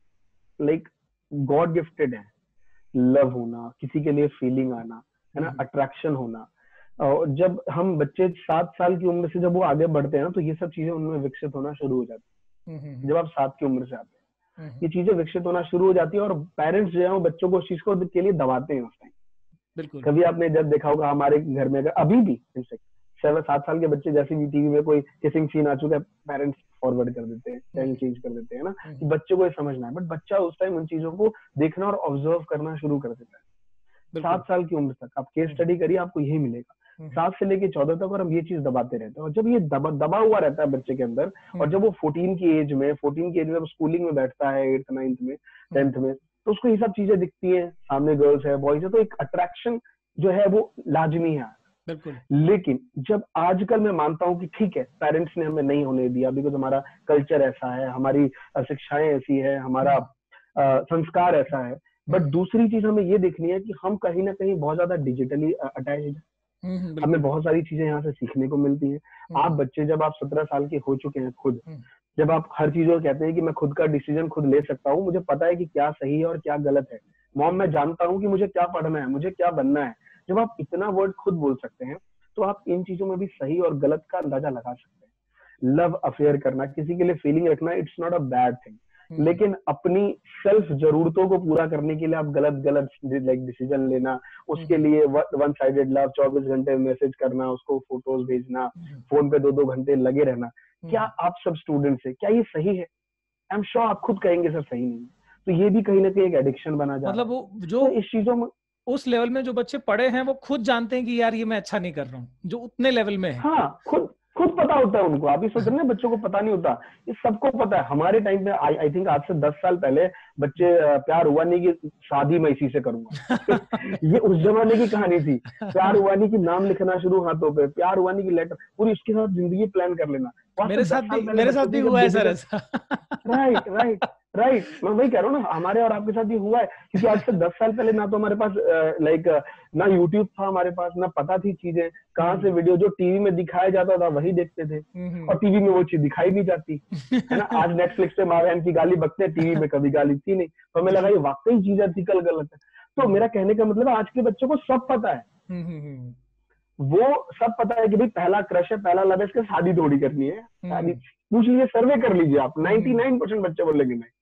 लाइक गॉड गिफ्टेड है। लव होना, किसी के लिए फीलिंग आना, है ना, हम्म अट्रैक्शन होना। और जब हम बच्चे सात साल की उम्र से जब वो आगे बढ़ते हैं ना, तो ये सब चीजें उनमें विकसित होना शुरू हो जाती हम्म हम्म है। जब आप सात की उम्र से आते हैं, हम्म, ये हम्म, चीजें विकसित होना शुरू हो जाती है, और पेरेंट्स जो है वो बच्चों को उस चीज को के लिए दबाते हैं उस टाइम। बिल्कुल। कभी आपने जब देखा होगा हमारे घर में, अगर अभी भी इनफेक्ट छह सात साल के बच्चे, जैसे भी टीवी में कोई किसिंग सीन आ चुका है, पेरेंट्स फॉरवर्ड कर देते हैं, हम्म चैनल चेंज कर देते हैं ना, कि हम्म, बच्चे को ये समझना है। बट बच्चा उस टाइम उन चीजों को देखना और ऑब्जर्व करना शुरू कर देता है। बिल्कुल। सात साल की उम्र तक आप केस हम्म स्टडी करिए, आपको यही मिलेगा। हम्म सात से लेके चौदह तक, और हम ये चीज दबाते रहते हैं, और जब ये दबा दबा हुआ रहता है बच्चे के अंदर, और हम्म जब वो फोर्टीन की एज में फोर्टीन की एज में स्कूलिंग में बैठता है, एट्थ नाइन्थ में, हम्म, टेंथ में, तो उसको ये सब चीजें दिखती हैं, सामने गर्ल्स है, बॉयज है, तो एक अट्रैक्शन जो है वो लाजमी है। बिल्कुल। लेकिन जब आजकल मैं मानता हूँ कि ठीक है, पेरेंट्स ने हमें नहीं होने दिया, बिकॉज हमारा कल्चर ऐसा है, हमारी अ, शिक्षाएं ऐसी है, हमारा हम्म अ, संस्कार ऐसा है। बट हम्म दूसरी चीज हमें ये देखनी है कि हम कहीं ना कहीं बहुत ज्यादा डिजिटली अटैच्ड। हम्म हम्म, हमें बिल्कुल। बहुत सारी चीजें यहाँ से सीखने को मिलती हैं। आप हम्म बच्चे, जब आप सत्रह साल के हो चुके हैं खुद, हम्म जब आप हर चीज को कहते हैं कि मैं खुद का डिसीजन खुद ले सकता हूँ, मुझे पता है कि क्या सही है और क्या गलत है, मॉम मैं बिल्कुल। जानता हूँ कि मुझे क्या पढ़ना है, मुझे क्या बनना है, जब आप इतना वर्ड खुद बोल सकते हैं, तो आप इन चीजों में भी सही और गलत का अंदाजा लगा सकते हैं। लव अफेयर करना, किसी के लिए फीलिंग रखना, it's not a bad thing. Hmm लेकिन अपनी सेल्फ जरूरतों को पूरा करने के लिए आप गलत गलत लाइक डिसीजन लेना, उसके हम्म लिए वन साइडेड लव, चौबीस घंटे मैसेज करना, उसको फोटोज भेजना, हम्म फोन पे दो दो घंटे लगे रहना, क्या हम्म, आप सब स्टूडेंट से, क्या ये सही है? आई एम श्योर आप खुद कहेंगे सर सही नहीं है। तो ये भी कहीं ना कहीं एक एडिक्शन बना जा रहा मतलब है। वो जो तो इस चीजों में, उस लेवल में जो बच्चे पढ़े हैं वो खुद जानते हैं कि यार ये मैं अच्छा नहीं कर रहा हूँ, जो उतने लेवल में है। हाँ, खुद खुद पता होता है उनको। आप ये सोच रहे हैं ना बच्चों को पता नहीं होता, ये सबको पता है। हमारे टाइम पे आई आई थिंक आज से दस साल पहले बच्चे अ, प्यार हुआ नहीं कि शादी मैं इसी से करूंगा। ये उस जमाने की कहानी थी। प्यार हुआ नहीं कि नाम लिखना शुरू हाथों पे, प्यार हुआ नहीं कि लेटर, पूरी उसके साथ जिंदगी प्लान कर लेना। वहां से मेरे दस साथ साल भी पहले मेरे साथ बच्चों भी की जब हुआ है बेटी सर का, ऐसा। राइट राइट राइट, मैं वही कह रहा हूँ ना, हमारे और आपके साथ ये हुआ है। क्योंकि आज से दस साल पहले ना तो हमारे पास लाइक ना यूट्यूब था हमारे पास, ना पता थी चीजें कहाँ से, हम्म वीडियो जो टीवी में दिखाया जाता था वही देखते थे, हम्म और टीवी में वो चीज दिखाई नहीं जाती, है ना। आज नेटफ्लिक्स पे माँ बहन की गाली बकते हैं, टीवी में कभी गाली थी नहीं, तो हमें लगा ये वाकई चीज एथिकल गलत है। तो हम्म मेरा कहने का मतलब है, आज के बच्चों को सब पता है। हम्म हम्म वो सब पता है कि भाई पहला क्रश है, पहला लव है, इसके शादी थोड़ी करनी है। शादी हम्म पूछ लीजिए, सर्वे कर लीजिए आप, हम्म नाइनटी नाइन परसेंट बच्चे बोलेंगे नहीं।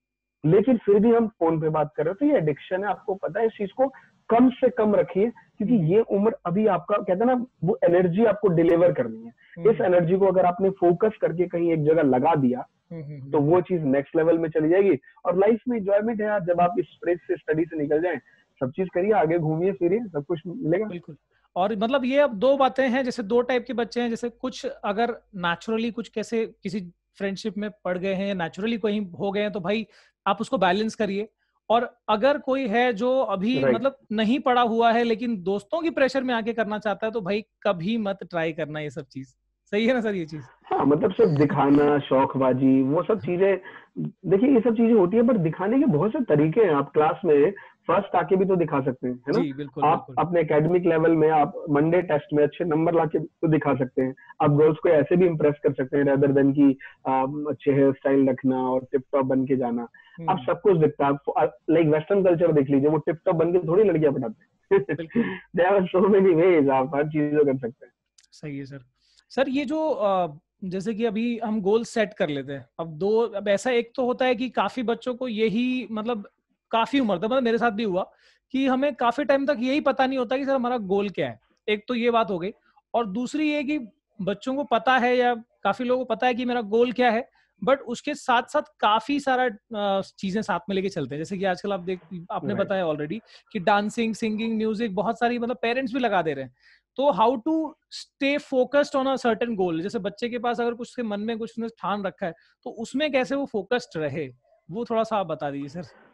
लेकिन फिर भी हम फोन पे बात कर रहे हो, तो ये एडिक्शन है, आपको पता है। इस चीज को कम से कम रखिए, क्योंकि हम्म ये उम्र अभी आपका, कहते हैं ना, वो एनर्जी आपको डिलीवर करनी है। इस हम्म एनर्जी को अगर आपने फोकस करके कहीं एक जगह लगा दिया, हम्म, हम्म, तो बिल्कुल वो चीज नेक्स्ट लेवल में चली जाएगी। और लाइफ में इंजॉयमेंट है यार, जब आप इस स्ट्रेस से, स्टडी से निकल जाएं, सब चीज करिए, आगे घूमिए फिरिए, सब कुछ मिलेगा। बिल्कुल। और मतलब ये अब दो बातें हैं, जैसे दो टाइप के बच्चे हैं, जैसे कुछ अगर नेचुरली कुछ कैसे किसी फ्रेंडशिप में पड़ गए हैं या नेचुरली कहीं हो गए हैं, तो भाई आप उसको बैलेंस करिए। और अगर कोई है जो अभी राइट। मतलब नहीं पड़ा हुआ है लेकिन दोस्तों की प्रेशर में आके करना चाहता है, तो भाई कभी मत ट्राई करना ये सब चीज। सही है ना सर ये चीज? हाँ, मतलब सिर्फ दिखाना, शौकबाजी, वो सब चीजें, देखिए ये सब चीजें होती है, पर दिखाने के बहुत से तरीके हैं। आप क्लास में फर्स्ट आके भी तो दिखा सकते हैं, है ना। जी बिल्कुल आप बिल्कुल। अपने एकेडमिक लेवल में आप मंडे टेस्ट में अच्छे नंबर लाके तो दिखा सकते हैं। आप गर्ल्स को ऐसे भी इम्प्रेस कर सकते हैं, रेदर देन की अच्छे हेयर स्टाइल रखना और टिप टॉप बन के जाना। आप हम्म सब कुछ दिखता है। लाइक वेस्टर्न कल्चर देख लीजिए, वो टिप टॉप बन के थोड़ी लड़कियां पढ़ाते हैं। बिल्कुल। There are so many ways, आप हर चीज को कर सकते हैं। सही है सर। सर ये जो अ, जैसे कि अभी हम गोल सेट कर लेते हैं, अब दो, अब ऐसा एक तो होता है कि काफी बच्चों को यही मतलब काफी उम्र तक, मतलब मेरे साथ भी हुआ कि हमें काफी टाइम तक यही पता नहीं होता कि सर हमारा गोल क्या है। एक तो ये बात हो गई, और दूसरी ये कि बच्चों को पता है या काफी लोगों को पता है कि मेरा गोल क्या है, बट उसके साथ साथ काफी सारा अ, चीजें साथ में लेके चलते हैं। जैसे कि आजकल आप देख, आपने राइट। बताया ऑलरेडी कि डांसिंग, सिंगिंग, म्यूजिक, बहुत सारी मतलब पेरेंट्स भी लगा दे रहे हैं। तो how to stay focused on a certain goal, जैसे बच्चे के पास अगर कुछ उसके मन में कुछ उसने ठान रखा है, तो उसमें कैसे वो फोकस्ड रहे, वो थोड़ा सा आप बता दीजिए सर।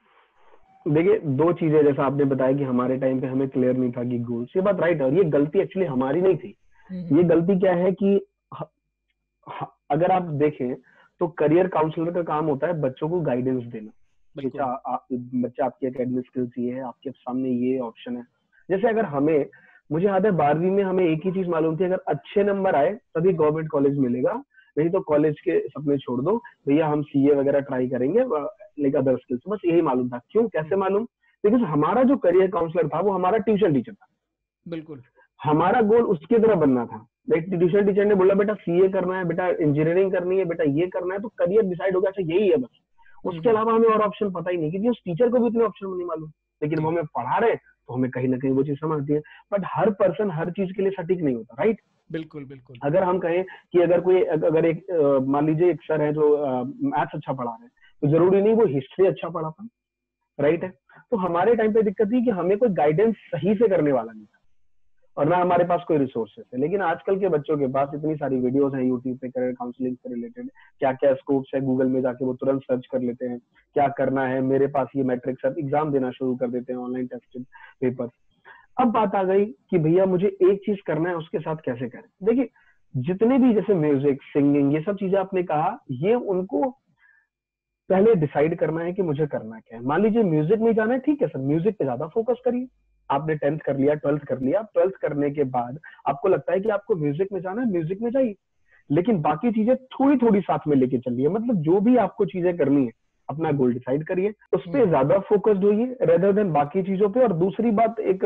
देखिए, दो चीजें, जैसा आपने बताया कि हमारे टाइम पे हमें क्लियर नहीं था कि गोल्स, ये बात राइट है। और ये गलती एक्चुअली हमारी नहीं थी। हम्म ये गलती क्या है कि ह, ह, अगर आप देखें, तो करियर काउंसलर का काम होता है बच्चों को गाइडेंस देना। बच्चा आप, बच्चा आपकी एकेडमिक स्किल्स ये है, आपके सामने ये ऑप्शन है। जैसे अगर हमें, मुझे याद है बारहवीं में हमें एक ही चीज मालूम थी, अगर अच्छे नंबर आए तभी गवर्नमेंट कॉलेज मिलेगा, नहीं तो कॉलेज के सपने छोड़ दो भैया, हम सीए वगैरह ट्राई करेंगे, लाइक अदर स्किल्स। बस यही मालूम था। क्यों, कैसे मालूम? बिकॉज हमारा जो करियर काउंसलर था वो हमारा ट्यूशन टीचर था। बिल्कुल। हमारा गोल उसकी तरह बनना था। लाइक ट्यूशन टीचर ने बोला बेटा सीए करना है, बेटा इंजीनियरिंग करनी है, बेटा ये करना है, तो करियर डिसाइड हो गया, अच्छा यही है बस। उसके अलावा हमें और ऑप्शन पता ही नहीं, क्योंकि उस टीचर को भी इतने ऑप्शन नहीं मालूम। लेकिन वो हमें पढ़ा रहे तो हमें कहीं ना कहीं वो चीज समझती है। बट हर पर्सन हर चीज के लिए सटीक नहीं होता, राइट? बिल्कुल बिल्कुल। अगर हम कहें कि अगर कोई, अगर एक मान लीजिए एक सर है जो मैथ्स अच्छा पढ़ा रहे हैं, तो जरूरी नहीं वो हिस्ट्री अच्छा पढ़ा पाए, राइट है? तो हमारे टाइम पे दिक्कत थी कि हमें कोई गाइडेंस सही से करने वाला नहीं था, और ना हमारे पास कोई रिसोर्सेस है। लेकिन आजकल के बच्चों के पास इतनी सारी वीडियोस हैं यूट्यूब पे, करियर काउंसलिंग से रिलेटेड क्या क्या स्कोप्स है, गूगल में जाके वो तुरंत सर्च कर लेते हैं क्या करना है। मेरे पास ये मैट्रिक्स है, एग्जाम देना शुरू कर देते हैं, ऑनलाइन टेस्टेड पेपर। अब बात आ गई कि भैया मुझे एक चीज करना है, उसके साथ कैसे करें? देखिए, जितने भी जैसे म्यूजिक, सिंगिंग, ये सब चीजें आपने कहा, ये उनको पहले डिसाइड करना है कि मुझे करना क्या है। मान लीजिए म्यूजिक में जाना है, ठीक है सर, म्यूजिक पे ज्यादा फोकस करिए। आपने टेंथ कर लिया, ट्वेल्थ कर लिया, ट्वेल्थ करने के बाद आपको लगता है कि आपको म्यूजिक में जाना है, म्यूजिक में जाइए। लेकिन बाकी चीजें थोड़ी थोड़ी साथ में लेके चलिए। मतलब जो भी आपको चीजें करनी है, अपना गोल डिसाइड करिए, उस पर ज्यादा फोकस्ड होइए रेदर देन बाकी चीजों पे। और दूसरी बात, एक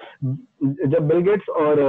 जब बिल गेट्स और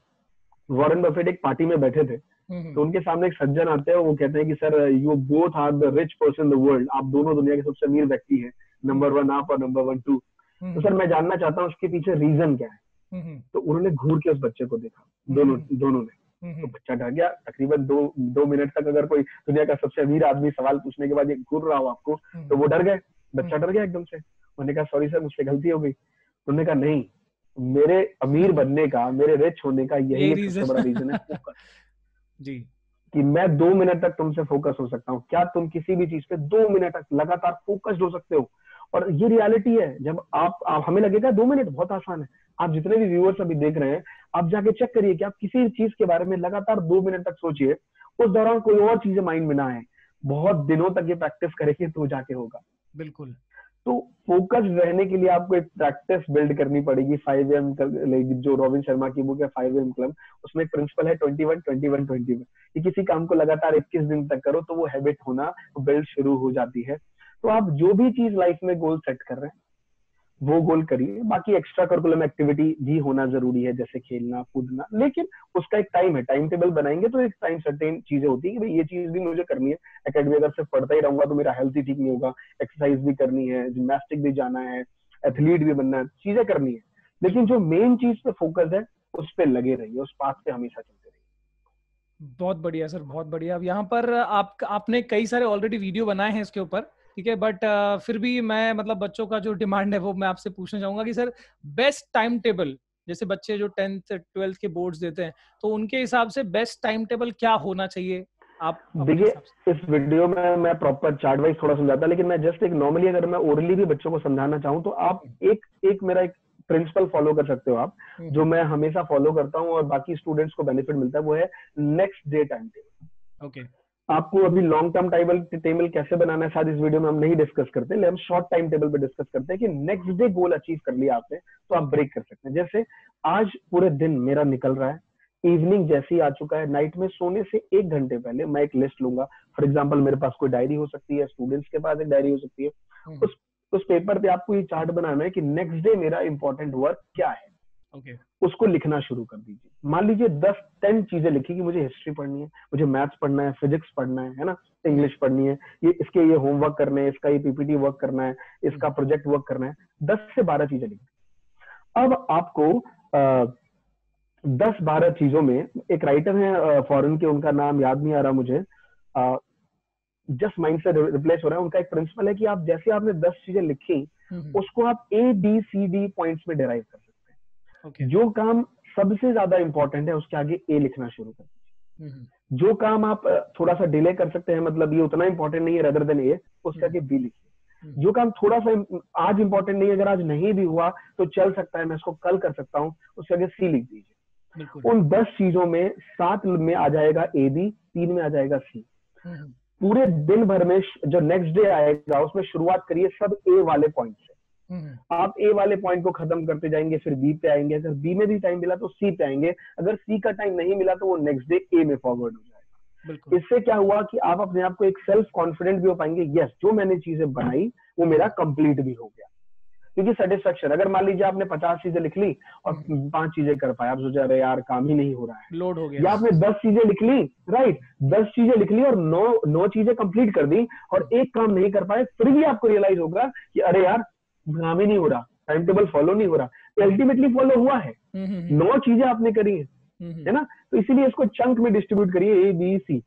वॉरेन बफेट एक पार्टी में बैठे थे, तो उनके सामने एक सज्जन आते हैं, वो कहते हैं कि sir you both are the rich person in the world, आप दोनों दुनिया के सबसे अमीर व्यक्ति हैं, नंबर वन आप और नंबर वन टू। तो सर मैं जानना चाहता हूँ उसके पीछे रीजन क्या है। तो उन्होंने घूर के उस बच्चे को देखा, दोनों दोनों ने। तो बच्चा डर गया। तकरीबन दो दो मिनट तक अगर कोई दुनिया का सबसे अमीर आदमी सवाल पूछने के बाद ये घूर रहा हो आपको, तो वो डर गए, बच्चा डर गया एकदम से। उन्होंने कहा सॉरी सर, मुझसे गलती हो गई। उन्होंने कहा नहीं, मेरे अमीर बनने का, मेरे रिच होने का यही एक सबसे बड़ा रीजन है, फोकस जी, कि मैं दो मिनट तक तुमसे फोकस हो सकता हूँ। क्या तुम किसी भी चीज पे दो मिनट तक लगातार फोकस्ड हो सकते हो? और ये रियलिटी है। जब आप, आप हमें लगेगा दो मिनट बहुत आसान है, आप जितने भी व्यूअर्स अभी देख रहे हैं, आप जाके चेक करिए कि आप किसी चीज के बारे में लगातार दो मिनट तक सोचिए, उस दौरान कोई और चीजें माइंड में ना आए, बहुत दिनों तक ये प्रैक्टिस करेंगे तो जाके होगा। बिल्कुल। तो फोकस रहने के लिए आपको एक प्रैक्टिस बिल्ड करनी पड़ेगी। फाइव एम जो रॉबिन शर्मा की बुक है फाइव एम क्लब, उसमें एक प्रिंसिपल है twenty one twenty one twenty one, कि किसी काम को लगातार इक्कीस दिन तक करो तो वो हैबिट होना बिल्ड शुरू हो जाती है। तो आप जो भी चीज लाइफ में गोल सेट कर रहे हैं वो गोल करिए। बाकी एक्स्ट्रा करिकुलम एक्टिविटी भी होना जरूरी है, जैसे खेलना कूदना, लेकिन उसका एक टाइम है, टाइम टेबल बनाएंगे तो एक टाइम सर्टेन चीजें होती है कि भाई ये चीज भी मुझे करनी है। एकेडमी अगर सिर्फ पढ़ता ही रहूंगा तो मेरा हेल्थ ही ठीक नहीं होगा, एक्सरसाइज भी करनी है, जिम्नास्टिक भी जाना है, एथलीट भी बनना है, चीजें करनी है। लेकिन जो मेन चीज पे फोकस है उस पर लगे रहिए, उस पाथ पे हमेशा चलते रहिए। बहुत बढ़िया सर, बहुत बढ़िया। अब यहाँ पर आप आपने कई सारे ऑलरेडी वीडियो बनाए हैं इसके ऊपर, ठीक है, बट uh, फिर भी मैं मतलब बच्चों का जो डिमांड है वो मैं आपसे पूछना चाहूंगा कि सर बेस्ट टाइम टेबल, जैसे बच्चे जो टेंथ ट्वेल्थ के बोर्ड्स देते हैं, तो उनके हिसाब से बेस्ट टाइम टेबल क्या होना चाहिए? आप देखिए, इस वीडियो में मैं प्रॉपर चार्ट वाइज थोड़ा समझाता, लेकिन मैं जस्ट एक नॉर्मली अगर मैं ओरली भी बच्चों को समझाना चाहूँ तो आप एक एक मेरा एक प्रिंसिपल फॉलो कर सकते हो आप, जो मैं हमेशा फॉलो करता हूँ और बाकी स्टूडेंट्स को बेनिफिट मिलता है, वो है next day time table. Okay, आपको अभी लॉन्ग टर्म टेबल टेबल कैसे बनाना है शायद इस वीडियो में हम नहीं डिस्कस करते, लेकिन हम शॉर्ट टाइम टेबल पे डिस्कस करते हैं कि नेक्स्ट डे गोल अचीव कर लिया आपने तो आप ब्रेक कर सकते हैं। जैसे आज पूरे दिन मेरा निकल रहा है, इवनिंग जैसे ही आ चुका है, नाइट में सोने से एक घंटे पहले मैं एक लिस्ट लूंगा। फॉर एग्जांपल मेरे पास कोई डायरी हो सकती है, स्टूडेंट्स के पास एक डायरी हो सकती है। उस उस पेपर पे आपको ये चार्ट बनाना है कि नेक्स्ट डे मेरा इंपॉर्टेंट वर्क क्या है। ओके, उसको लिखना शुरू कर दीजिए। मान लीजिए दस टेन चीजें लिखी कि मुझे हिस्ट्री पढ़नी है, मुझे मैथ्स पढ़ना है, फिजिक्स पढ़ना है है ना, इंग्लिश पढ़नी है, ये इसके ये होमवर्क करने हैं, इसका ये पीपीटी वर्क करना है, इसका प्रोजेक्ट वर्क करना है। दस से बारह चीजें लिखी। अब आपको आ, दस बारह चीजों में, एक राइटर है फॉरेन के, उनका नाम याद नहीं आ रहा मुझे, जस्ट माइंड से रिप्लेस हो रहा है, उनका एक प्रिंसिपल है कि आप जैसे आपने दस चीजें लिखी उसको आप A B C D points में डिराइव कर सकते हैं। okay. जो काम सबसे ज्यादा इंपॉर्टेंट है उसके आगे ए लिखना शुरू कर दीजिए। जो काम आप थोड़ा सा डिले कर सकते हैं, मतलब ये उतना इंपॉर्टेंट नहीं है रेदर देन ए, उसके आगे बी लिखिए। जो काम थोड़ा सा आज इंपॉर्टेंट नहीं है, अगर आज नहीं भी हुआ तो चल सकता है, मैं इसको कल कर सकता हूँ, उसके आगे सी लिख दीजिए। उन दस चीजों में सात में आ जाएगा ए बी, तीन में आ जाएगा सी। पूरे दिन भर में जो नेक्स्ट डे आएगा उसमें शुरुआत करिए सब ए वाले पॉइंट से। आप ए वाले पॉइंट को खत्म करते जाएंगे, फिर बी पे आएंगे, अगर बी में भी टाइम मिला तो सी पे आएंगे, अगर सी का टाइम नहीं मिला तो वो नेक्स्ट डे ए में फॉरवर्ड हो जाएगा। इससे क्या हुआ कि आप अपने आप को एक सेल्फ कॉन्फिडेंट भी हो पाएंगे, यस जो मैंने चीजें बनाई वो मेरा कंप्लीट भी हो गया, क्योंकि सेटिस्फेक्शन। अगर मान लीजिए आपने पचास चीजें लिख ली और पांच चीजें कर पाए, आप सोचा अरे यार काम ही नहीं हो रहा है, लोड हो गया। या आपने दस चीजें लिख ली, राइट, दस चीजें लिख ली और नौ नौ चीजें कंप्लीट कर दी और एक काम नहीं कर पाए, फिर भी आपको रियलाइज होगा कि अरे यार काम ही नहीं हो रहा, टाइम टेबल फॉलो नहीं हो रहा, अल्टीमेटली फॉलो हुआ है, नौ चीजें आपने करी है, है ना। तो इसीलिए इसको चंक में डिस्ट्रीब्यूट करिए, ए बी सी,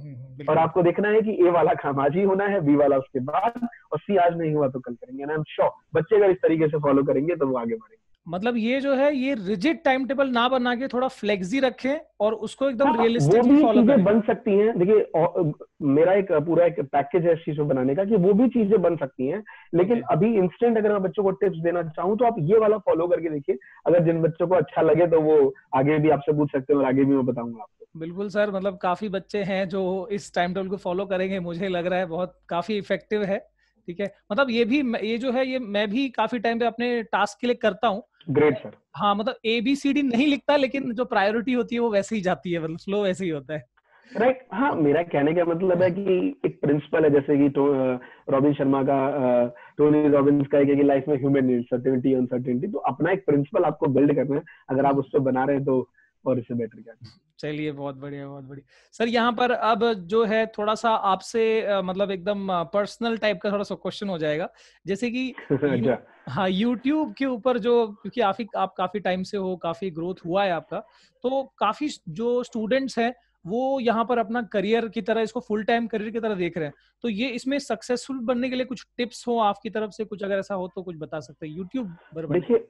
और आपको देखना है कि ए वाला काम आज ही होना है, बी वाला उसके बाद, और सी आज नहीं हुआ तो कल करेंगे। आई एम श्योर बच्चे अगर इस तरीके से फॉलो करेंगे तो वो आगे बढ़ेंगे। मतलब ये जो है ये रिजिड टाइम टेबल ना बना के थोड़ा फ्लेक्सी रखें और उसको एकदम हाँ, रियलिस्टिकली फॉलो करें। बन सकती हैं, देखिए मेरा एक पूरा एक पैकेज है इस चीज को बनाने का कि वो भी चीजें बन सकती हैं, लेकिन okay. अभी इंस्टेंट अगर मैं बच्चों को टिप्स देना चाहूँ तो आप ये वाला फॉलो करके देखिए, अगर जिन बच्चों को अच्छा लगे तो वो आगे भी आपसे पूछ सकते हैं और आगे भी मैं बताऊंगा आपको। बिल्कुल सर, मतलब काफी बच्चे हैं जो इस टाइम टेबल को फॉलो करेंगे, मुझे लग रहा है बहुत काफी इफेक्टिव है। ठीक है, मतलब ये भी ये जो है ये मैं भी काफी टाइम पे अपने टास्क के लिए करता हूँ। Great sir. हाँ, मतलब ए बी सी डी नहीं लिखता, लेकिन जो प्रायोरिटी होती है वो वैसे ही जाती है, मतलब स्लो वैसे ही होता है। Right right. हाँ, मेरा कहने का मतलब है कि एक प्रिंसिपल है, जैसे कि तो रॉबिन शर्मा का, टोनी रॉबिन्स का है कि लाइफ में ह्यूमन नीड सर्टेनिटी अनसर्टेनिटी, तो अपना एक प्रिंसिपल आपको बिल्ड करना है, अगर आप उस पर बना रहे हैं तो और इससे बेटर क्या। चलिए, बहुत बढ़िया बहुत बढ़िया सर। यहाँ पर अब जो है थोड़ा सा आपसे मतलब एकदम पर्सनल टाइप का थोड़ा सा क्वेश्चन हो जाएगा, जैसे कि यू, हाँ यूट्यूब के ऊपर जो, क्योंकि आप आप काफी टाइम से हो, काफी ग्रोथ हुआ है आपका, तो काफी जो स्टूडेंट्स हैं वो यहाँ पर अपना करियर की तरह, इसको फुल टाइम करियर की तरह देख रहे हैं, तो ये इसमें सक्सेसफुल बनने के लिए कुछ टिप्स हो आपकी तरफ से, कुछ अगर ऐसा हो तो कुछ बता सकते हैं यूट्यूब। देखिए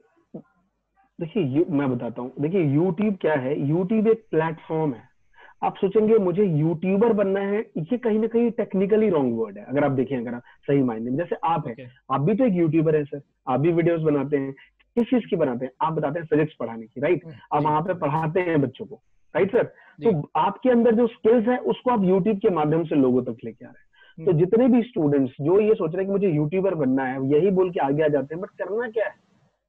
देखिए मैं बताता हूँ, देखिए यूट्यूब क्या है, यूट्यूब एक प्लेटफॉर्म है। आप सोचेंगे मुझे यूट्यूबर बनना है, ये कहीं ना कहीं टेक्निकली रॉन्ग वर्ड है, अगर आप देखें, अगर आप सही मायने में, जैसे आप okay. हैं, आप भी तो एक यूट्यूबर है सर, आप भी वीडियोस बनाते हैं, किस चीज की बनाते हैं, आप बताते हैं फिजिक्स पढ़ाने की, राइट, आप वहां पे पढ़ाते हैं बच्चों को, राइट सर, तो आपके अंदर जो स्किल्स है उसको आप यूट्यूब के माध्यम से लोगों तक लेके आ रहे हैं। तो जितने भी स्टूडेंट्स जो ये सोच रहे हैं कि मुझे यूट्यूबर बनना है, यही बोल के आगे आ जाते हैं, बट करना क्या है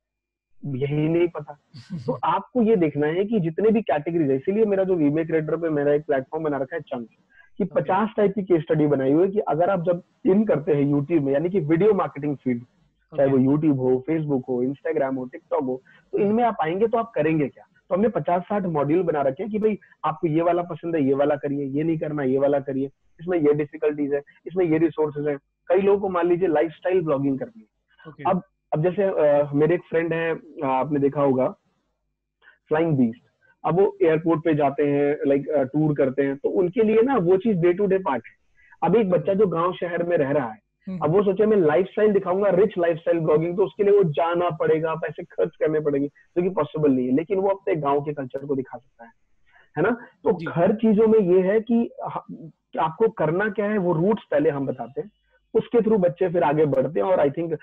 यही नहीं पता। तो आपको ये देखना है कि जितने भी कैटेगरीज है, इसीलिए मेरा जो वीमे क्रिएटर पे मेरा एक प्लेटफॉर्म बना रखा है चंक, कि okay. पचास टाइप की केस स्टडी बनाई हुई है कि अगर आप जब इन करते हैं यूट्यूब में, यानी कि वीडियो मार्केटिंग फील्ड, okay. चाहे वो यूट्यूब हो, फेसबुक हो, इंस्टाग्राम हो, टिकटॉक हो, तो इनमें आप आएंगे तो आप करेंगे क्या। तो हमने पचास साठ मॉड्यूल बना रखे हैं कि भाई आपको ये वाला पसंद है, ये वाला करिए, ये नहीं करना ये वाला करिए, इसमें ये डिफिकल्टीज है, इसमें ये रिसोर्सेज है। कई लोगों को मान लीजिए लाइफस्टाइल ब्लॉगिंग करनी है, okay. अब अब जैसे आ, मेरे एक फ्रेंड है, आपने देखा होगा फ्लाइंग बीस्ट, अब वो एयरपोर्ट पे जाते हैं, लाइक टूर करते हैं, तो उनके लिए ना वो चीज डे टू डे पार्ट है। अब एक बच्चा जो गांव शहर में रह रहा है, अब वो सोचे मैं लाइफस्टाइल दिखाऊंगा, रिच लाइफस्टाइल ब्लॉगिंग, तो उसके लिए वो जाना पड़ेगा, पैसे खर्च करने पड़ेंगे, जो कि पॉसिबल नहीं है, लेकिन वो अपने गाँव के कल्चर को दिखा सकता है, है ना। तो हर चीजों में ये है कि आपको करना क्या है, वो रूट्स पहले हम बताते हैं, उसके थ्रू बच्चे फिर आगे बढ़ते हैं। और I think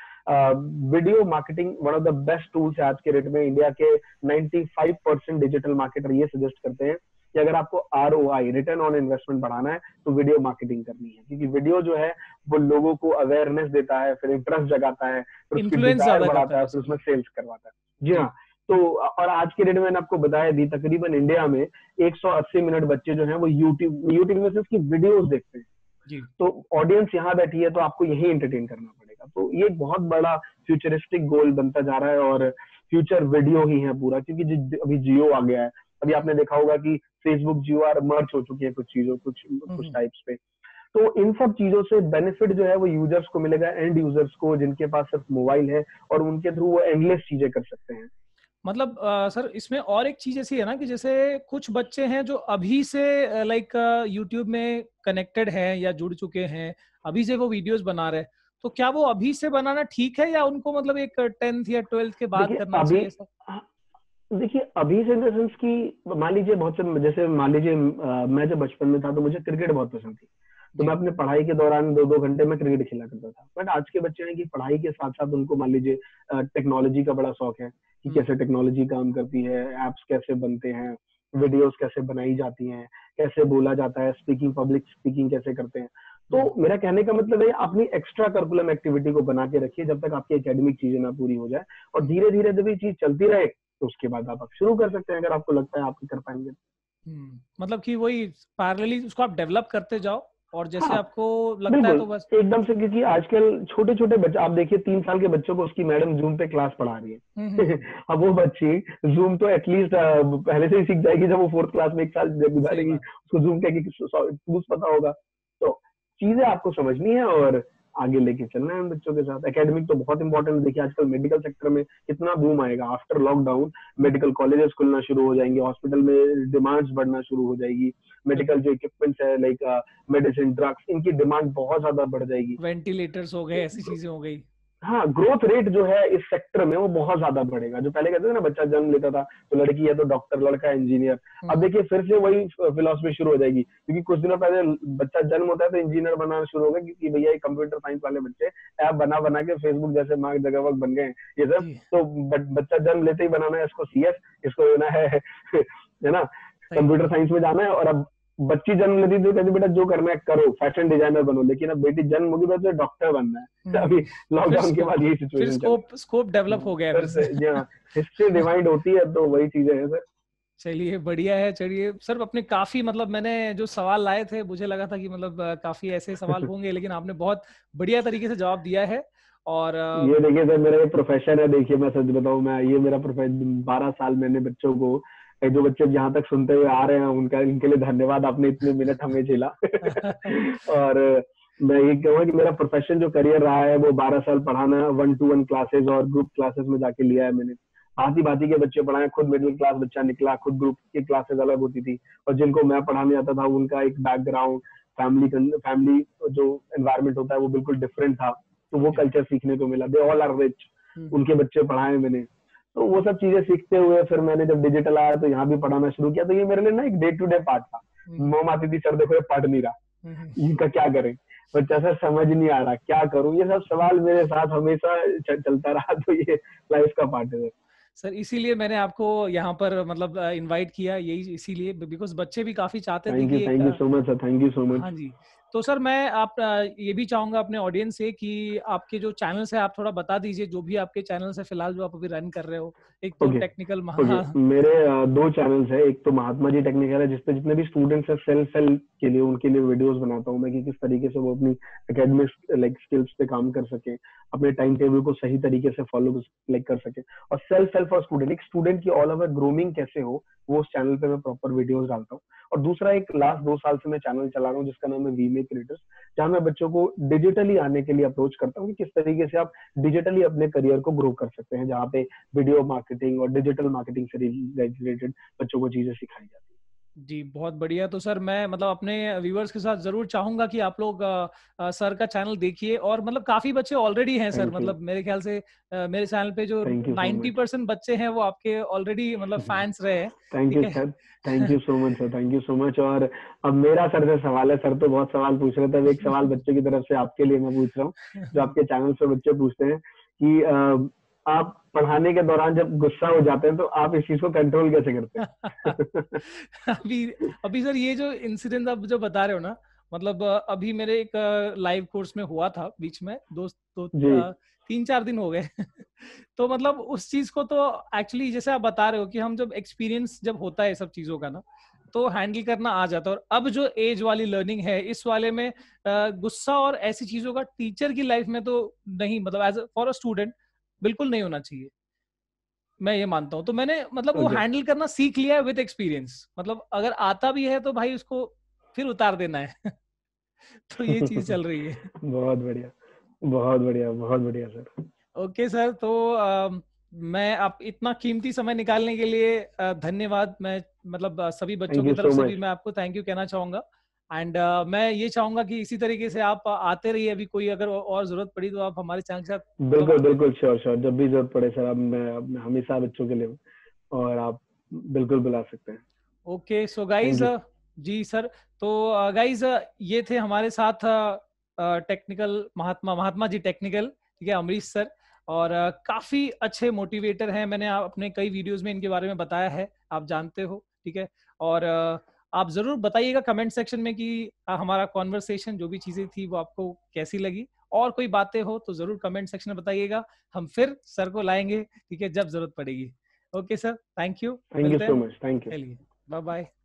video marketing one of the best tools है आज के रेट में। इंडिया के पचानवे परसेंट डिजिटल मार्केटर ये सजेस्ट करते हैं कि अगर आपको R O I, return on investment बढ़ाना है तो वीडियो मार्केटिंग करनी है, क्योंकि वीडियो जो है वो लोगों को अवेयरनेस देता है, फिर इंटरेस्ट जगाता है, फिर उसकी डिजायर बढ़ाता है, फिर उसमें सेल्स करवाता है। जी हाँ, तो और आज के डेट में मैंने आपको बताया दी, तकरीबन इंडिया में एक सौ अस्सी मिनट बच्चे जो हैं वो यूट्यूब यूट्यूब में से उसकी वीडियोस देखते हैं। जी। तो ऑडियंस यहाँ बैठी है तो आपको यही एंटरटेन करना पड़ेगा। तो ये बहुत बड़ा फ्यूचरिस्टिक गोल बनता जा रहा है और फ्यूचर वीडियो ही है पूरा, क्योंकि अभी जियो आ गया है। अभी आपने देखा होगा कि फेसबुक जियो आर मर्ज हो चुकी है कुछ चीजों कुछ कुछ टाइप्स पे। तो इन सब चीजों से बेनिफिट जो है वो यूजर्स को मिलेगा, एंड यूजर्स को, जिनके पास सिर्फ मोबाइल है, और उनके थ्रू वो एंडलेस चीजें कर सकते हैं। मतलब आ, सर इसमें और एक चीज ऐसी है ना कि जैसे कुछ बच्चे हैं जो अभी से लाइक यूट्यूब में कनेक्टेड हैं या जुड़ चुके हैं, अभी से वो वीडियोस बना रहे हैं, तो क्या वो अभी से बनाना ठीक है या उनको मतलब एक टेंथ या ट्वेल्थ के बाद करना चाहिए सर? देखिए अभी से इन द सेंस की मान लीजिए बहुत से, जैसे मान लीजिए मैं जब बचपन में था तो मुझे क्रिकेट बहुत पसंद थी, तो मैं अपने पढ़ाई के दौरान दो दो घंटे में क्रिकेट खेला करता था। बट आज के बच्चे हैं कि पढ़ाई के साथ साथ उनको मान लीजिए टेक्नोलॉजी का बड़ा शौक है कि कैसे टेक्नोलॉजी काम करती है, एप्स कैसे बनते हैं, वीडियोस कैसे बनाई जाती हैं, कैसे बोला जाता है, स्पीकिंग, पब्लिक स्पीकिंग कैसे करते हैं। तो मेरा कहने का मतलब है अपनी एक्स्ट्रा करिकुलम एक्टिविटी को बना के रखिए जब तक आपकी एकेडमिक चीजें ना पूरी हो जाए, और धीरे धीरे जब ये चीज चलती रहे तो उसके बाद आप शुरू कर सकते हैं अगर आपको लगता है आप कर पाएंगे। हम्म, मतलब कि वही पैरेलली उसको आप डेवलप करते जाओ और जैसे हाँ आपको लगता है बिल्कुल तो बस। एकदम से, क्योंकि आजकल छोटे छोटे बच्चे आप देखिए, तीन साल के बच्चों को उसकी मैडम जूम पे क्लास पढ़ा रही हम्म है। हम्म, अब वो बच्ची जूम तो एटलीस्ट पहले से ही सीख जाएगी, जब वो फोर्थ क्लास में एक साल जब सही गुजारेगी बात। उसको जूम क्या टूल्स पता होगा। तो चीजें आपको समझनी है और आगे लेके चलना है बच्चों के साथ। एकेडमिक तो बहुत इंपॉर्टेंट है। देखिए आजकल मेडिकल सेक्टर में कितना बूम आएगा आफ्टर लॉकडाउन। मेडिकल कॉलेजेस खुलना शुरू हो जाएंगे, हॉस्पिटल में डिमांड्स बढ़ना शुरू हो जाएगी, मेडिकल जो इक्विपमेंट्स है लाइक मेडिसिन ड्रग्स इनकी डिमांड बहुत ज्यादा बढ़ जाएगी। वेंटिलेटर्स हो गए, ऐसी चीजें हो गई। हाँ ग्रोथ रेट जो है इस सेक्टर में वो बहुत ज्यादा बढ़ेगा। जो पहले कहते थे ना बच्चा जन्म लेता था तो लड़की है तो डॉक्टर, लड़का इंजीनियर, अब देखिए फिर से वही फिलोसफी शुरू हो जाएगी, क्योंकि कुछ दिनों पहले बच्चा जन्म होता है तो इंजीनियर बनाना शुरू हो गया, क्योंकि भैया ये कंप्यूटर साइंस वाले बच्चे ऐप बना बना के फेसबुक जैसे मार्क जगरबर्ग बन गए ये सब। जी तो बच्चा जन्म लेते ही बनाना है इसको सीएस, इसको देना है है ना सही बात। कंप्यूटर साइंस में जाना है। और अब बच्ची जन्म लेती तो कहती बेटा जो करना है करो, फैशन डिजाइनर बनो, लेकिन अब बेटी जन्म होगी तो डॉक्टर बनना है। अभी फिर लॉकडाउन के स्कोप बाद यही फिर सिचुएशन चल स्कोप स्कोप डेवलप रहा हो है। गया फिर फिर से से। जी हाँ, हिस्ट्री डिवाइड होती है तो वही चीजें हैं सर। चलिए बढ़िया है। चलिए सर, अपने काफी मतलब मैंने जो सवाल लाए थे मुझे लगा था कि मतलब अ, काफी ऐसे सवाल होंगे, लेकिन आपने बहुत बढ़िया तरीके से जवाब दिया है। और अ, ये देखिए सर मेरा ये प्रोफेशन है, देखिए मैं सच बताऊं, मैं ये मेरा प्रोफेशन बारह साल मैंने बच्चों को, ए, जो बच्चे यहाँ तक सुनते हुए आ रहे हैं उनका इनके लिए धन्यवाद, आपने इतने मिनट हमें झेला। और मैं ये कहूँगा कि मेरा प्रोफेशन जो करियर रहा है वो बारह साल पढ़ाना, वन टू वन क्लासेस और ग्रुप क्लासेस में जाके लिया है मैंने। भांति भांति के बच्चे पढ़ाए, खुद मिडिल क्लास बच्चा निकला, खुद ग्रुप की क्लासेस अलग होती थी, और जिनको मैं पढ़ाने आता था उनका एक बैकग्राउंड, फैमिली फैमिली जो एनवायरमेंट होता है वो बिल्कुल डिफरेंट था, तो वो कल्चर सीखने को मिला। दे ऑल आर रिच, उनके बच्चे पढ़ाए मैंने। तो वो सब चीजें सीखते हुए फिर मैंने जब डिजिटल आया तो यहाँ भी पढ़ाना शुरू किया, तो ये मेरे लिए ना एक डे टू डे पार्ट था। मॉम आती थी, सर देखो ये पढ़ नहीं रहा, इनका क्या करें, बच्चा सर समझ नहीं आ रहा क्या करूं, ये सब सवाल मेरे साथ हमेशा चलता रहा। तो ये लाइफ का पार्ट है सर, इसीलिए मैंने आपको यहाँ पर मतलब इनवाइट किया, यही इसीलिए बिकॉज बच्चे भी काफी चाहते थे थैंक यू कि थैंक यू एक। So much sir, thank you so हाँ मच। जी। तो सर मैं आप ये भी चाहूंगा अपने ऑडियंस से कि आपके जो चैनल्स है आप थोड़ा बता दीजिए, जो भी आपके चैनल्स है फिलहाल जो आप अभी रन कर रहे हो। एक तो ओके टेक्निकल ओके, महा। मेरे uh, दो चैनल्स है, एक तो महात्मा जी टेक्निकल है जिसपे जितने भी स्टूडेंट्स हैं सेल्फ हेल्प के लिए उनके लिए वीडियोस बनाता हूँ मैं, कि किस तरीके से वो अपनी एकेडमिक लाइक स्किल्स पे काम कर सके, अपने टाइम टेबल को सही तरीके से फॉलो लाइक कर सके। और सेल्फ हेल्प फॉर स्टूडेंट, एक स्टूडेंट की ऑल ओवर ग्रूमिंग कैसे हो वो उस चैनल पे मैं प्रॉपर वीडियोस डालता हूँ। और दूसरा एक लास्ट दो साल से मैं चैनल चला रहा हूँ जिसका नाम है वीमे क्रिएटर्स, जहाँ मैं बच्चों को डिजिटली आने के लिए अप्रोच करता हूँ कि किस तरीके से आप डिजिटली अपने करियर को ग्रो कर सकते हैं, जहाँ पे वीडियो मार्केटिंग और डिजिटल मार्केटिंग से रिलेटेड बच्चों को चीजें सिखाई जाती है। जी बहुत बढ़िया। तो सर मैं मतलब अपने व्यूअर्स के साथ जरूर चाहूंगा कि आप लोग आ, आ, सर का चैनल देखिए, और मतलब काफी बच्चे ऑलरेडी हैं सर, थैंक यू मतलब मेरे ख्याल से आ, मेरे चैनल पे जो thank you so ninety much. Percent बच्चे हैं वो आपके ऑलरेडी मतलब फैंस रहे हैं। थैंक ठीक यू है। Sir, thank you so much sir, thank you so much. और अब मेरा सर से सवाल है, सर तो बहुत सवाल पूछ रहे थे, अब एक सवाल बच्चों की तरफ से आपके लिए मैं पूछ रहा हूँ, जो आपके चैनल पे बच्चे पूछते हैं कि अ, आप पढ़ाने के दौरान जब गुस्सा हो जाते हैं तो आप इस चीज को कंट्रोल कैसे करते हैं? अभी अभी सर ये जो इंसिडेंट आप जो बता रहे हो ना, मतलब अ, अभी मेरे एक लाइव कोर्स में हुआ था बीच में, दोस्त तो जी अ, तीन चार दिन हो गए। तो मतलब उस चीज को तो एक्चुअली जैसे आप बता रहे हो कि हम जब एक्सपीरियंस जब होता है सब चीजों का ना, तो हैंडल करना आ जाता है। और अब जो एज वाली लर्निंग है इस वाले में अ, गुस्सा और ऐसी चीजों का टीचर की लाइफ में तो नहीं, मतलब एज फॉर अ स्टूडेंट बिल्कुल नहीं होना चाहिए, मैं ये मानता हूँ। तो मैंने मतलब वो ओके हैंडल करना सीख लिया है विद एक्सपीरियंस, मतलब अगर आता भी है तो भाई उसको फिर उतार देना है। तो ये चीज चल रही है। बहुत बढ़िया बहुत बढ़िया बहुत बढ़िया सर। ओके सर, तो अ, मैं आप इतना कीमती समय निकालने के लिए अ, धन्यवाद। मैं मतलब अ, सभी बच्चों थैंक की यू तरफ सो से भी मच। मैं आपको थैंक यू कहना चाहूंगा। एंड मैं ये चाहूंगा कि इसी तरीके से आप आते रहिए, अभी कोई अगर और जरूरत पड़ी तो आप हमारे चैनल के साथ मतलब बिल्कुल आते बिल्कुल श्योर श्योर, जब भी जरूरत पड़े सर, अब मैं अब मैं हमेशा बच्चों के लिए हूँ, और आप बिल्कुल बुला सकते हैं। Okay so guys. Thank you. जी सर। तो गाइज ये थे हमारे साथ टेक्निकल महात्मा महात्मा जी टेक्निकल, ठीक है, अमरीश सर। और uh, काफी अच्छे मोटिवेटर हैं, मैंने आप अपने कई वीडियोस में इनके बारे में बताया है, आप जानते हो, ठीक है। और uh, आप जरूर बताइएगा कमेंट सेक्शन में कि हमारा कॉन्वर्सेशन जो भी चीजें थी वो आपको कैसी लगी, और कोई बातें हो तो जरूर कमेंट सेक्शन में बताइएगा, हम फिर सर को लाएंगे, ठीक है, जब जरूरत पड़ेगी। Okay sir, thank you, thank you मिलते सो हैं। Much, thank you. चलिए, बाय बाय।